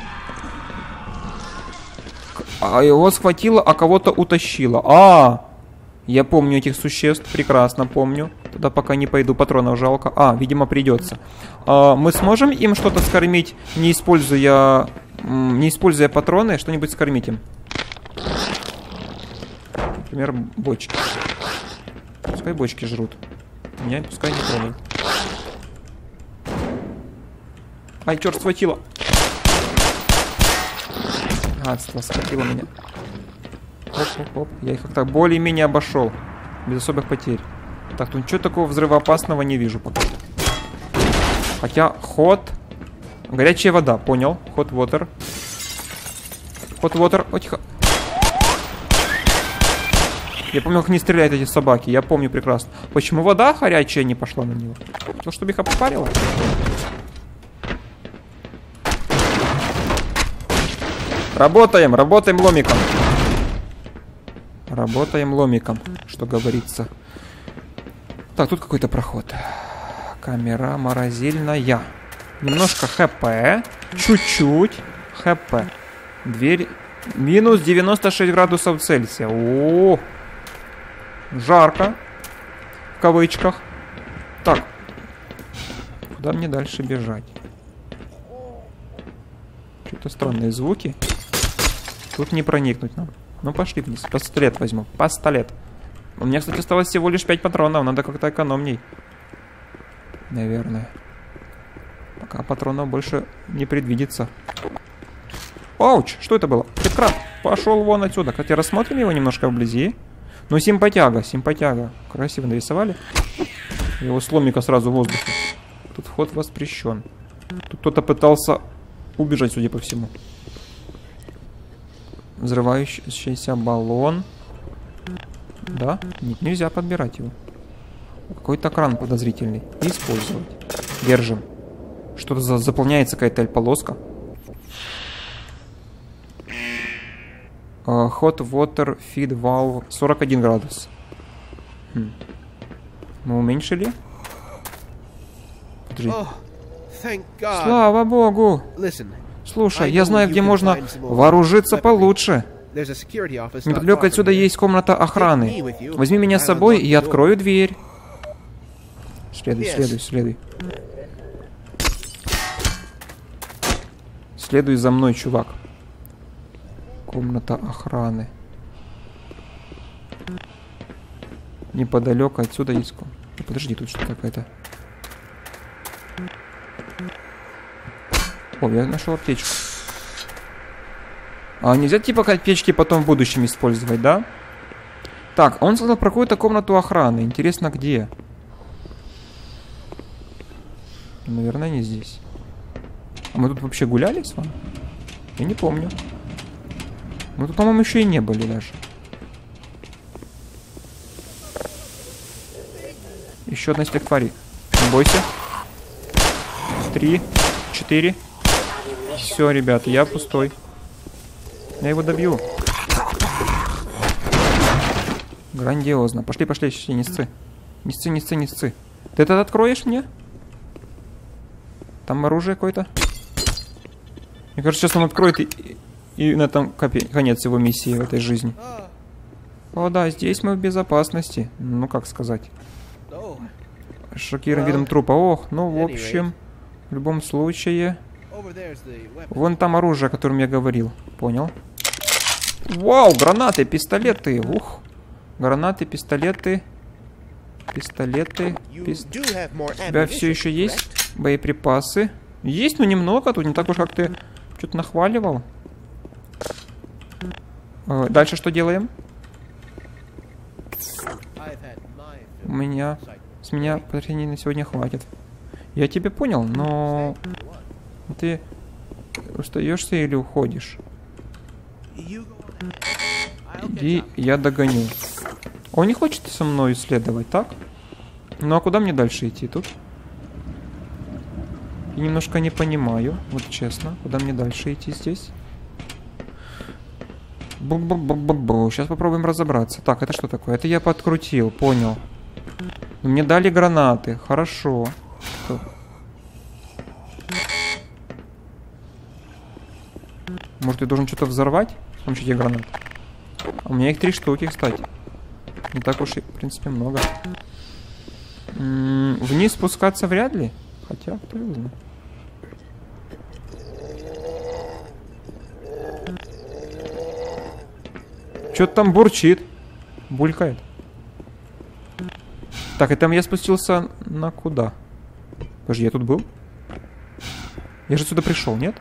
А его схватило, а кого-то утащило. А, я помню этих существ, прекрасно помню. Туда пока не пойду, патронов жалко. А, видимо, придется. А, мы сможем им что-то скормить, не используя, не используя патроны, что-нибудь скормить им? Например, бочки. Пускай бочки жрут. Меня пускай не трогают. Ай, черт, схватило. Адство, схватило меня. Оп-оп-оп. Я их как-то более-менее обошел. Без особых потерь. Так, тут ничего такого взрывоопасного не вижу пока. Хотя ход... Горячая вода, понял. Hot water. Hot water. О, тихо. Я помню, как не стреляют эти собаки. Я помню прекрасно. Почему вода горячая не пошла на него? То, чтобы их обпарило? Работаем, работаем ломиком. Работаем ломиком, что говорится. Так, тут какой-то проход. Камера морозильная. Немножко хп. Чуть-чуть хп. Дверь. Минус девяносто шесть градусов Цельсия. О, жарко. В кавычках. Так. Куда мне дальше бежать? Что-то странные звуки. Тут не проникнуть нам. Ну, пошли вниз. Пистолет возьму. Пистолет. У меня, кстати, осталось всего лишь пять патронов. Надо как-то экономней. Наверное. Пока патронов больше не предвидится. Ауч! Что это было? Хедкраб! Пошел вон отсюда. Кстати, рассмотрим его немножко вблизи. Ну, симпатяга, симпатяга. Красиво нарисовали. Его с ломика сразу в воздухе. Тут вход воспрещен. Тут кто-то пытался убежать, судя по всему. Взрывающийся баллон. Да? Нет, нельзя подбирать его. Какой-то кран подозрительный. Использовать. Держим. Что-то за заполняется какая-то полоска. Uh, hot water feed valve сорок один градус. Хм. Мы уменьшили? Подожди. Слава богу! Слушай, я знаю, где можно вооружиться получше. Неподалеку отсюда есть комната охраны. Возьми меня с собой, и я открою дверь. Следуй, следуй, следуй. Следуй за мной, чувак. Комната охраны. Неподалеку отсюда есть... Подожди, тут что какая-то... О, я нашел аптечку. А нельзя типа аптечки потом в будущем использовать, да? Так, он сказал про какую-то комнату охраны. Интересно, где? Наверное, не здесь. А мы тут вообще гуляли с вами? Я не помню. Мы тут, по-моему, еще и не были даже. Еще одна стекфари. Не бойся. Три, четыре. Все, ребята, я пустой. Я его добью. Грандиозно. Пошли, пошли, пошли, не сцы. Не сцы, не сцы, не сцы. Ты этот откроешь мне? Там оружие какое-то. Мне кажется, сейчас он откроет и, и, и на этом копе, конец его миссии в этой жизни. О, да, здесь мы в безопасности. Ну, как сказать. Шокированным видом трупа. Ох, ну, в общем, в любом случае... Вон там оружие, о котором я говорил. Понял. Вау, гранаты, пистолеты. Ух. Гранаты, пистолеты. Пистолеты. Пист... У тебя все еще есть боеприпасы? Есть, но немного. Тут не так уж, как ты что-то нахваливал. Дальше что делаем? У меня... С меня подозрений на сегодня хватит. Я тебя понял, но... Ты устаешься или уходишь? Иди, я догоню. Он не хочет со мной исследовать, так? Ну а куда мне дальше идти тут? Я немножко не понимаю, вот честно. Куда мне дальше идти здесь? Бу-бу-бу-бу-бу. Сейчас попробуем разобраться. Так, это что такое? Это я подкрутил, понял. Мне дали гранаты, хорошо. Что? Может, я должен что-то взорвать? С помощью этих гранат. А у меня их три штуки, кстати. Не так уж и, в принципе, много. М-м, вниз спускаться вряд ли. Хотя, кто его знает. Что-то там бурчит. Булькает. Так, и там я спустился на куда? Подожди, я тут был? Я же сюда пришел, нет?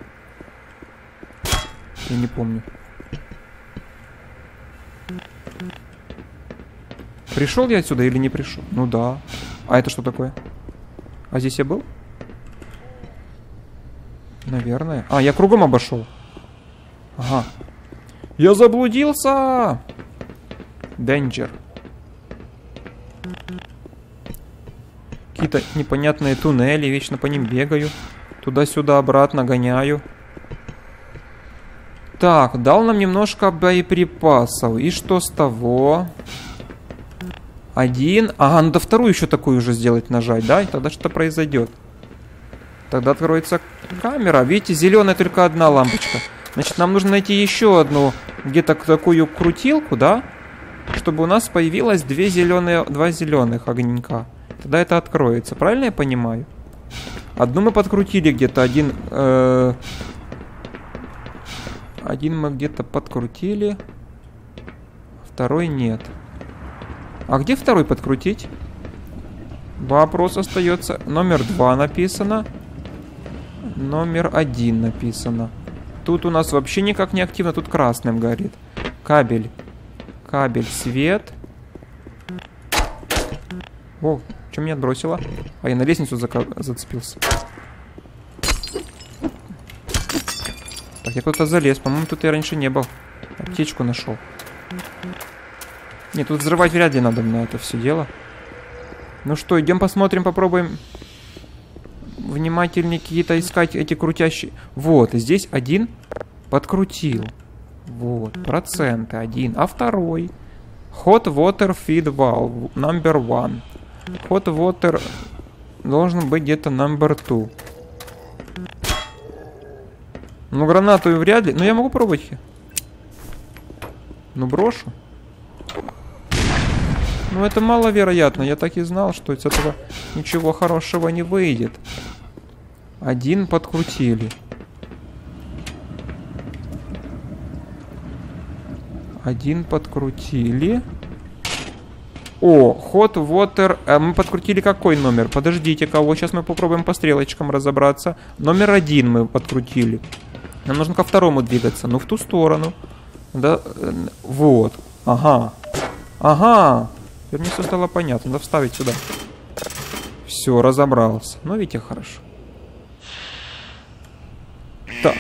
Я не помню. Пришел я отсюда или не пришел? Ну да. А это что такое? А здесь я был? Наверное. А, я кругом обошел. Ага. Я заблудился! Danger. Какие-то непонятные туннели, вечно по ним бегаю. Туда-сюда, обратно гоняю. Так, дал нам немножко боеприпасов. И что с того? Один. Ага, надо вторую еще такую же сделать, нажать, да? И тогда что-то произойдет. Тогда откроется камера. Видите, зеленая только одна лампочка. Значит, нам нужно найти еще одну, где-то такую крутилку, да? Чтобы у нас появилось две зеленые, два зеленых огонька. Тогда это откроется. Правильно я понимаю? Одну мы подкрутили где-то, один... Э, один мы где-то подкрутили. Второй нет. А где второй подкрутить? Вопрос остается. Номер два написано. Номер один написано. Тут у нас вообще никак не активно. Тут красным горит. Кабель. Кабель, свет. О, что меня отбросило? А я на лестницу зацепился. Так, я куда-то залез. По-моему, тут я раньше не был. Аптечку нашел. Нет, тут взрывать вряд ли надо на это все дело. Ну что, идем посмотрим, попробуем внимательнее какие-то искать эти крутящие. Вот, и здесь один подкрутил. Вот, проценты один. А второй? Hot Water Feed Valve, number one. Hot Water должен быть где-то number two. Ну, гранату вряд ли. Но я могу пробовать. Ну, брошу. Ну, это маловероятно. Я так и знал, что из этого ничего хорошего не выйдет. Один подкрутили. Один подкрутили. О, hot water. А мы подкрутили какой номер? Подождите, кого? Сейчас мы попробуем по стрелочкам разобраться. Номер один мы подкрутили. Нам нужно ко второму двигаться. Ну, в ту сторону. Да, вот. Ага. Ага. Теперь мне все стало понятно. Надо вставить сюда. Все, разобрался. Ну, видите, хорошо. Так.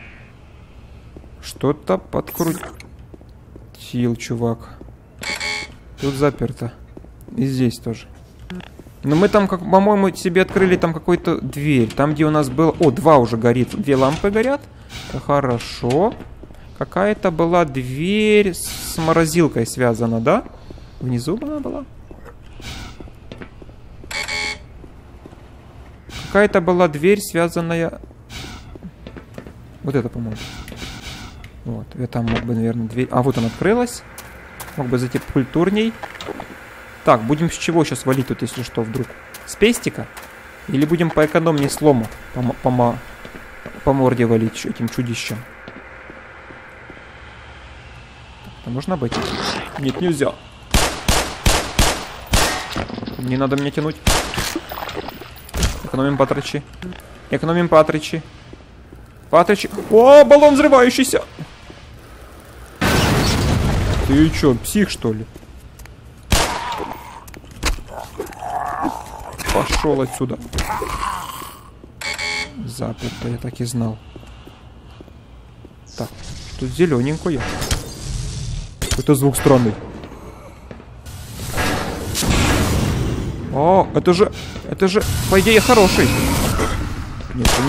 Что-то подкрутил, чувак. Тут заперто. И здесь тоже. Но мы там, как, по-моему, себе открыли там какую-то дверь. Там, где у нас было... О, два уже горит. Две лампы горят. Это хорошо. Какая-то была дверь с морозилкой связана, да? Внизу она была? Какая-то была дверь, связанная... Вот это, по-моему. Вот, я там мог бы, наверное, дверь... А, вот она открылась. Мог бы зайти культурней. Так, будем с чего сейчас валить тут, если что, вдруг? С пестика? Или будем поэкономнее слома по, по, по морде валить этим чудищем? Так, можно обойти? Нет, нельзя. Не надо меня тянуть. Экономим патричи. Экономим патричи. Патричи. О, баллон взрывающийся! Ты чё, псих, что ли? Пошел отсюда. Заперто, я так и знал. Так, тут зелененькое. Это звук странный. О, это же, это же, по идее, хороший. Нет, это не...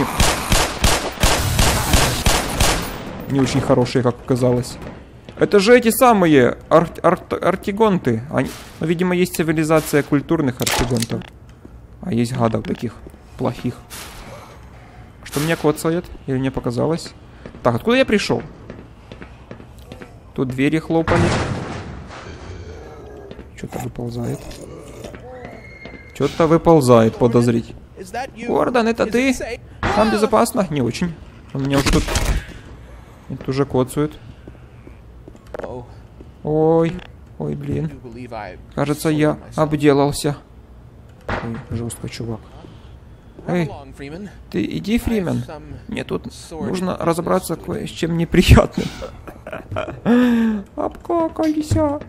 Не очень хорошие, как оказалось. Это же эти самые ар ар артигонты. Они... Ну, видимо, есть цивилизация культурных артигонтов. А есть гадов таких плохих. Что меня коцает? Или мне показалось? Так, откуда я пришел? Тут двери хлопали. Что-то выползает. Что-то выползает, подозрить. Гордон, это ты? Там безопасно? Не очень. Он меня уже тут... Это уже коцают. Ой, ой, блин. Кажется, я обделался. Ой, жестко, чувак. Эй, ты иди, Фримен. Мне тут нужно разобраться кое с чем неприятным. Обкакалися.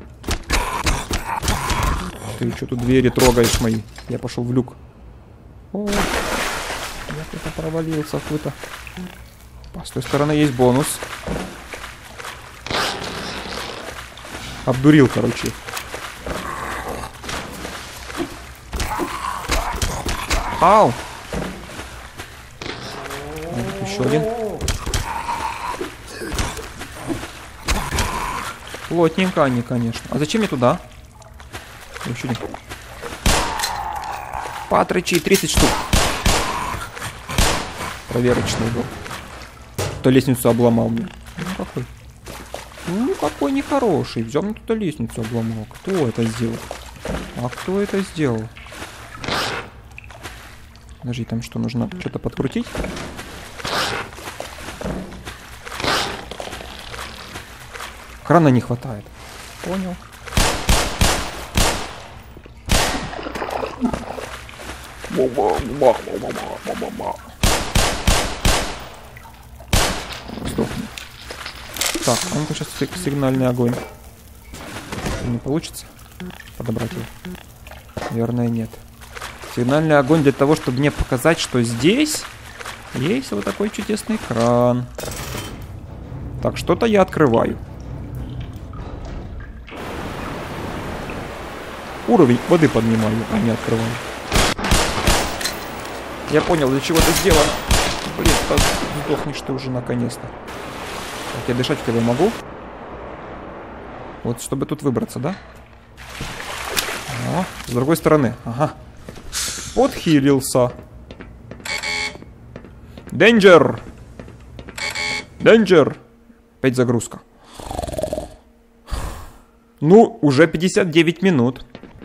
Ты что тут двери трогаешь мои? Я пошел в люк. О, я кто-то провалился какой-то. С той стороны есть бонус. Обдурил, короче. Ау! Еще один. Плотненько они, конечно. А зачем мне туда? Еще один. Патричи, тридцать штук. Проверочный был. Кто лестницу обломал мне. Ну какой? Ну какой нехороший. Взял мне туда лестницу обломал. Кто это сделал? А кто это сделал? Подожди, там что, нужно что-то подкрутить? Крана не хватает. Понял. Сдохни. Так, а ну-ка сейчас сигнальный огонь. Не получится подобрать его? Наверное, нет. Сигнальный огонь для того, чтобы мне показать, что здесь есть вот такой чудесный кран. Так, что-то я открываю. Уровень воды поднимаю, а не открываю. Я понял, для чего это сделано. Блин, сдохнешь ты уже наконец-то. Так, я дышать в тебя могу? Вот, чтобы тут выбраться, да? О, с другой стороны. Ага. Подхилился. Danger! Danger! Опять загрузка. Ну, уже пятьдесят девять минут.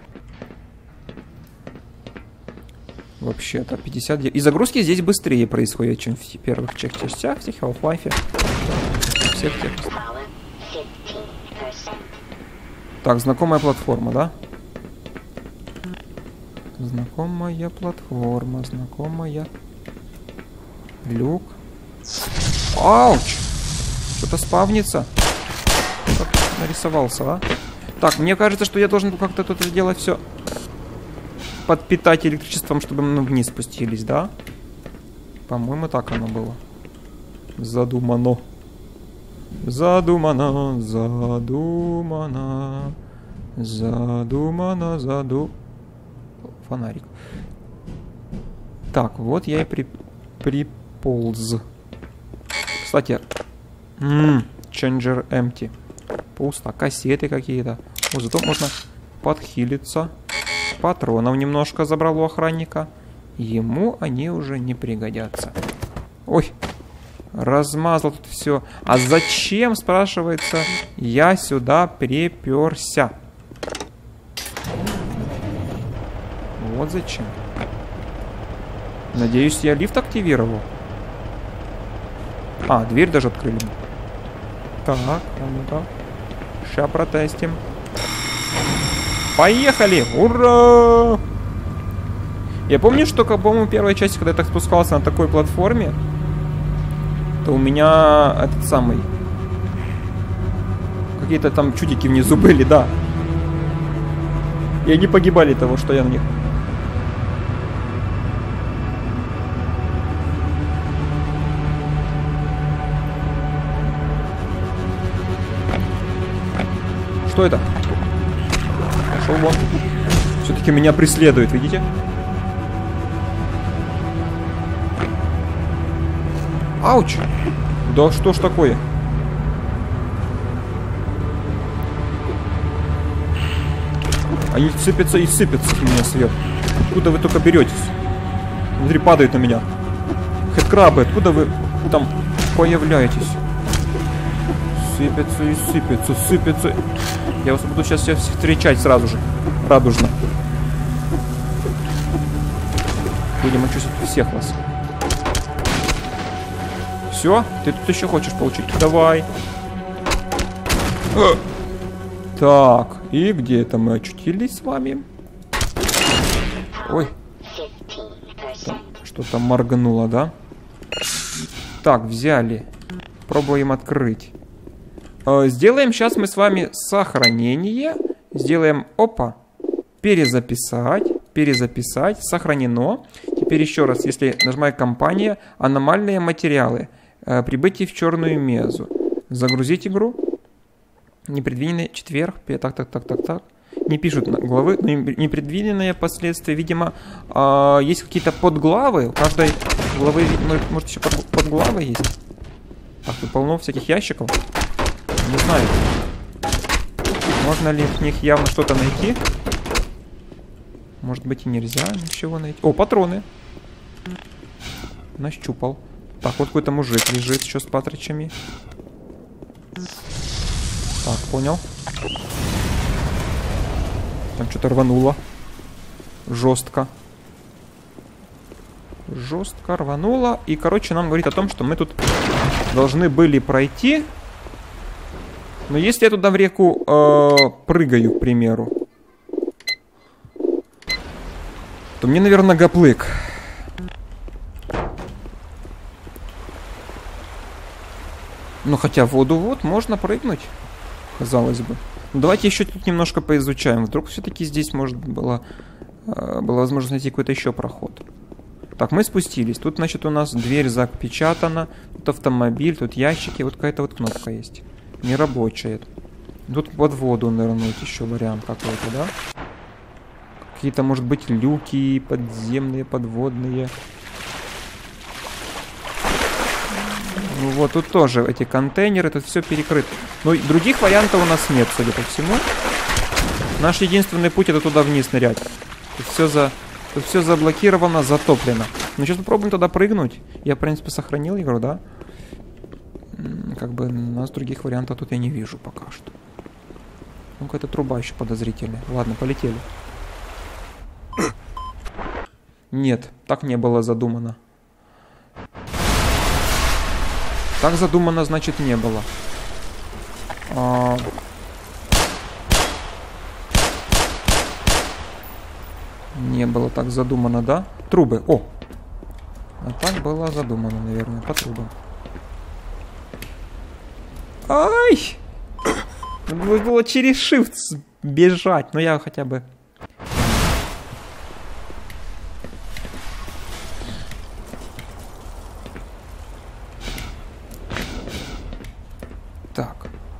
Вообще-то пятьдесят девять. И загрузки здесь быстрее происходят, чем в первых частях, в Half-Life. Всех тех. Так, знакомая платформа, да? Знакомая платформа, знакомая. Люк. Ауч! Что-то спавнится. Как нарисовался, а? Так, мне кажется, что я должен как-то тут сделать все. Подпитать электричеством, чтобы мы вниз спустились, да? По-моему, так оно было. Задумано. Задумано, задумано. Задумано, заду... Фонарик. Так, вот я и при... приполз. Кстати, м-м, Changer empty. Пусто. Кассеты какие-то. Вот зато можно подхилиться. Патронов немножко забрал у охранника. Ему они уже не пригодятся. Ой, размазал тут все. А зачем, спрашивается, я сюда приперся? Вот зачем. Надеюсь, я лифт активировал. А, дверь даже открыли. Так, а ну-ка. Ща протестим. Поехали! Ура! Я помню, что, по-моему, первой части, когда я так спускался на такой платформе, то у меня этот самый... Какие-то там чудики внизу были, да. И они погибали того, что я на них. Что это? Пошел вон. Все-таки меня преследует, видите? Ауч! Да что ж такое? Они сыпятся и сыпятся с меня сверху. Откуда вы только беретесь? Смотри, падают на меня. Хэдкрабы, откуда вы там появляетесь? Сыпятся и сыпятся, сыпятся. Я вас буду сейчас всех встречать сразу же. Радужно. Будем очистить всех вас. Все? Ты тут еще хочешь получить? Давай. А! Так, и где это мы очутились с вами? Ой. Что-то моргнуло, да? Так, взяли. Пробуем открыть. Сделаем сейчас мы с вами сохранение. Сделаем, опа, перезаписать, перезаписать, сохранено. Теперь еще раз, если нажимаю компания, аномальные материалы, прибытие в черную мезу. Загрузить игру. Непредвиденный четверг, так, так, так, так, так. Не пишут главы, но непредвиденные последствия. Видимо, есть какие-то подглавы. У каждой главы, может, еще подглавы есть. Так, тут полно всяких ящиков. Не знаю, можно ли в них явно что-то найти. Может быть и нельзя ничего найти. О, патроны. Нащупал. Так, вот какой-то мужик лежит еще с патричами. Так, понял. Там что-то рвануло. Жестко. Жестко рвануло. И, короче, нам говорит о том, что мы тут должны были пройти. Но если я туда в реку э, прыгаю, к примеру, то мне, наверное, гоплык. Ну, хотя в воду вот можно прыгнуть, казалось бы. Ну, давайте еще тут немножко поизучаем. Вдруг все-таки здесь, может, была, э, была возможность найти какой-то еще проход. Так, мы спустились. Тут, значит, у нас дверь запечатана. Тут автомобиль, тут ящики. Вот какая-то вот кнопка есть. Нерабочая. Тут под воду нырнуть еще вариант какой-то, да? Какие-то, может быть, люки подземные, подводные. Ну вот, тут тоже эти контейнеры, тут все перекрыто. Но других вариантов у нас нет, судя по всему. Наш единственный путь — это туда вниз нырять. Тут все, за... тут все заблокировано, затоплено. Ну, сейчас попробуем туда прыгнуть. Я, в принципе, сохранил игру, да? Как бы у нас других вариантов тут я не вижу пока что. Ну, какая-то труба еще подозрительная. Ладно, полетели. Нет, так не было задумано. Так задумано, значит, не было. А... было так задумано, да? Трубы. О! А так было задумано, наверное, по трубам. Ай! Надо было через shift бежать, но я хотя бы... Так.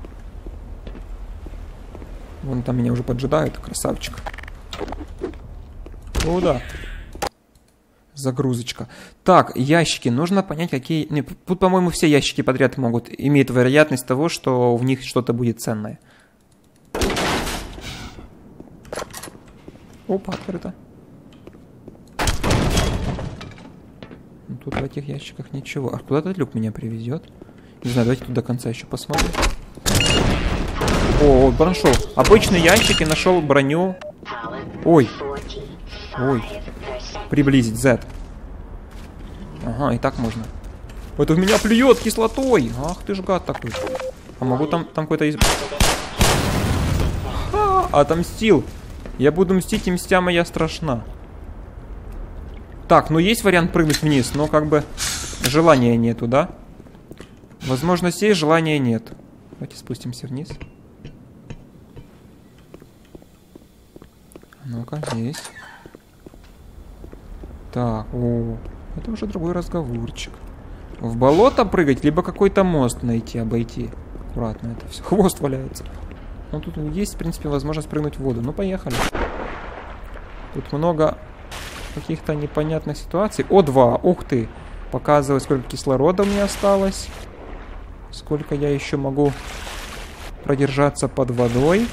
Вон там меня уже поджидают, красавчик. О, да. Загрузочка. Так, ящики. Нужно понять, какие... Не, тут, по-моему, все ящики подряд могут... Имеют вероятность того, что в них что-то будет ценное. Опа, открыто. Тут в этих ящиках ничего. А куда этот люк меня привезет? Не знаю, давайте тут до конца еще посмотрим. О, броншоу. Обычные ящики, нашел броню. Ой. Ой. Приблизить, Z. Ага, и так можно. Это в меня плюет кислотой. Ах ты ж гад такой. А могу там, там какой-то из... Ха, отомстил. Я буду мстить, и мстя моя страшна. Так, ну есть вариант прыгнуть вниз, но как бы желания нету, да? Возможность есть, желания нет. Давайте спустимся вниз. Ну-ка, здесь. Так, о, это уже другой разговорчик. В болото прыгать, либо какой-то мост найти, обойти. Аккуратно это все. Хвост валяется. Ну, тут есть, в принципе, возможность прыгнуть в воду. Ну, поехали. Тут много каких-то непонятных ситуаций. О, два. Ух ты. Показывает, сколько кислорода у меня осталось. Сколько я еще могу продержаться под водой.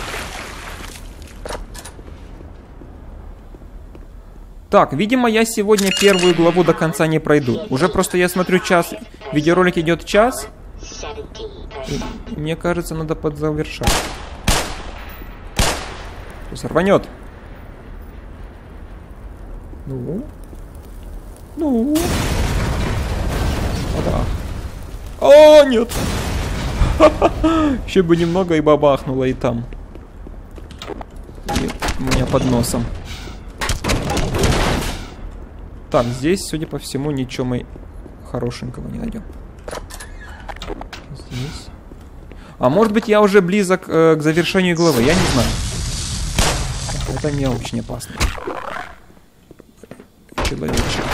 Так, видимо, я сегодня первую главу до конца не пройду. Уже просто я смотрю час. Видеоролик идет час. И мне кажется, надо подзавершать. Пусть рванет. Ну. Ну. А, да. О, нет. Еще бы немного и бабахнуло и там. И у меня под носом. Так, здесь, судя по всему, ничего мы хорошенького не найдем. Здесь. А может быть, я уже близок э, к завершению главы, я не знаю. Это не очень опасно. Человечек.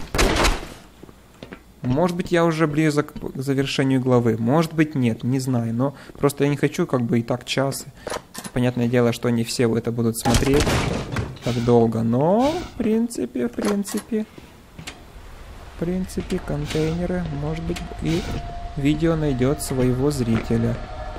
Может быть, я уже близок к завершению главы. Может быть, нет, не знаю. Но просто я не хочу как бы и так час. Понятное дело, что не все это будут смотреть так долго. Но, в принципе, в принципе, в принципе, контейнеры, может быть, и видео найдет своего зрителя.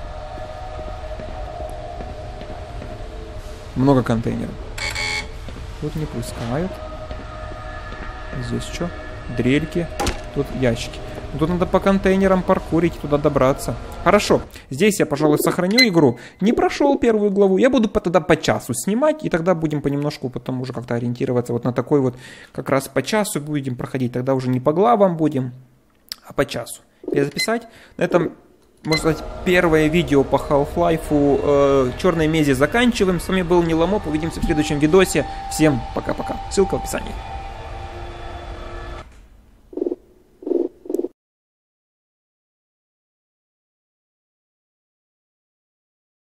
Много контейнеров. Тут не пускают. Здесь что? Дрельки. Тут ящики. Тут надо по контейнерам паркурить, туда добраться. Хорошо. Здесь я, пожалуй, сохраню игру. Не прошел первую главу. Я буду тогда по часу снимать. И тогда будем понемножку потом уже как-то ориентироваться вот на такой вот. Как раз по часу будем проходить. Тогда уже не по главам будем, а по часу. Перезаписать. На этом, можно сказать, первое видео по Half-Life э, Черной Мезе заканчиваем. С вами был Ниламоп. Увидимся в следующем видосе. Всем пока-пока. Ссылка в описании.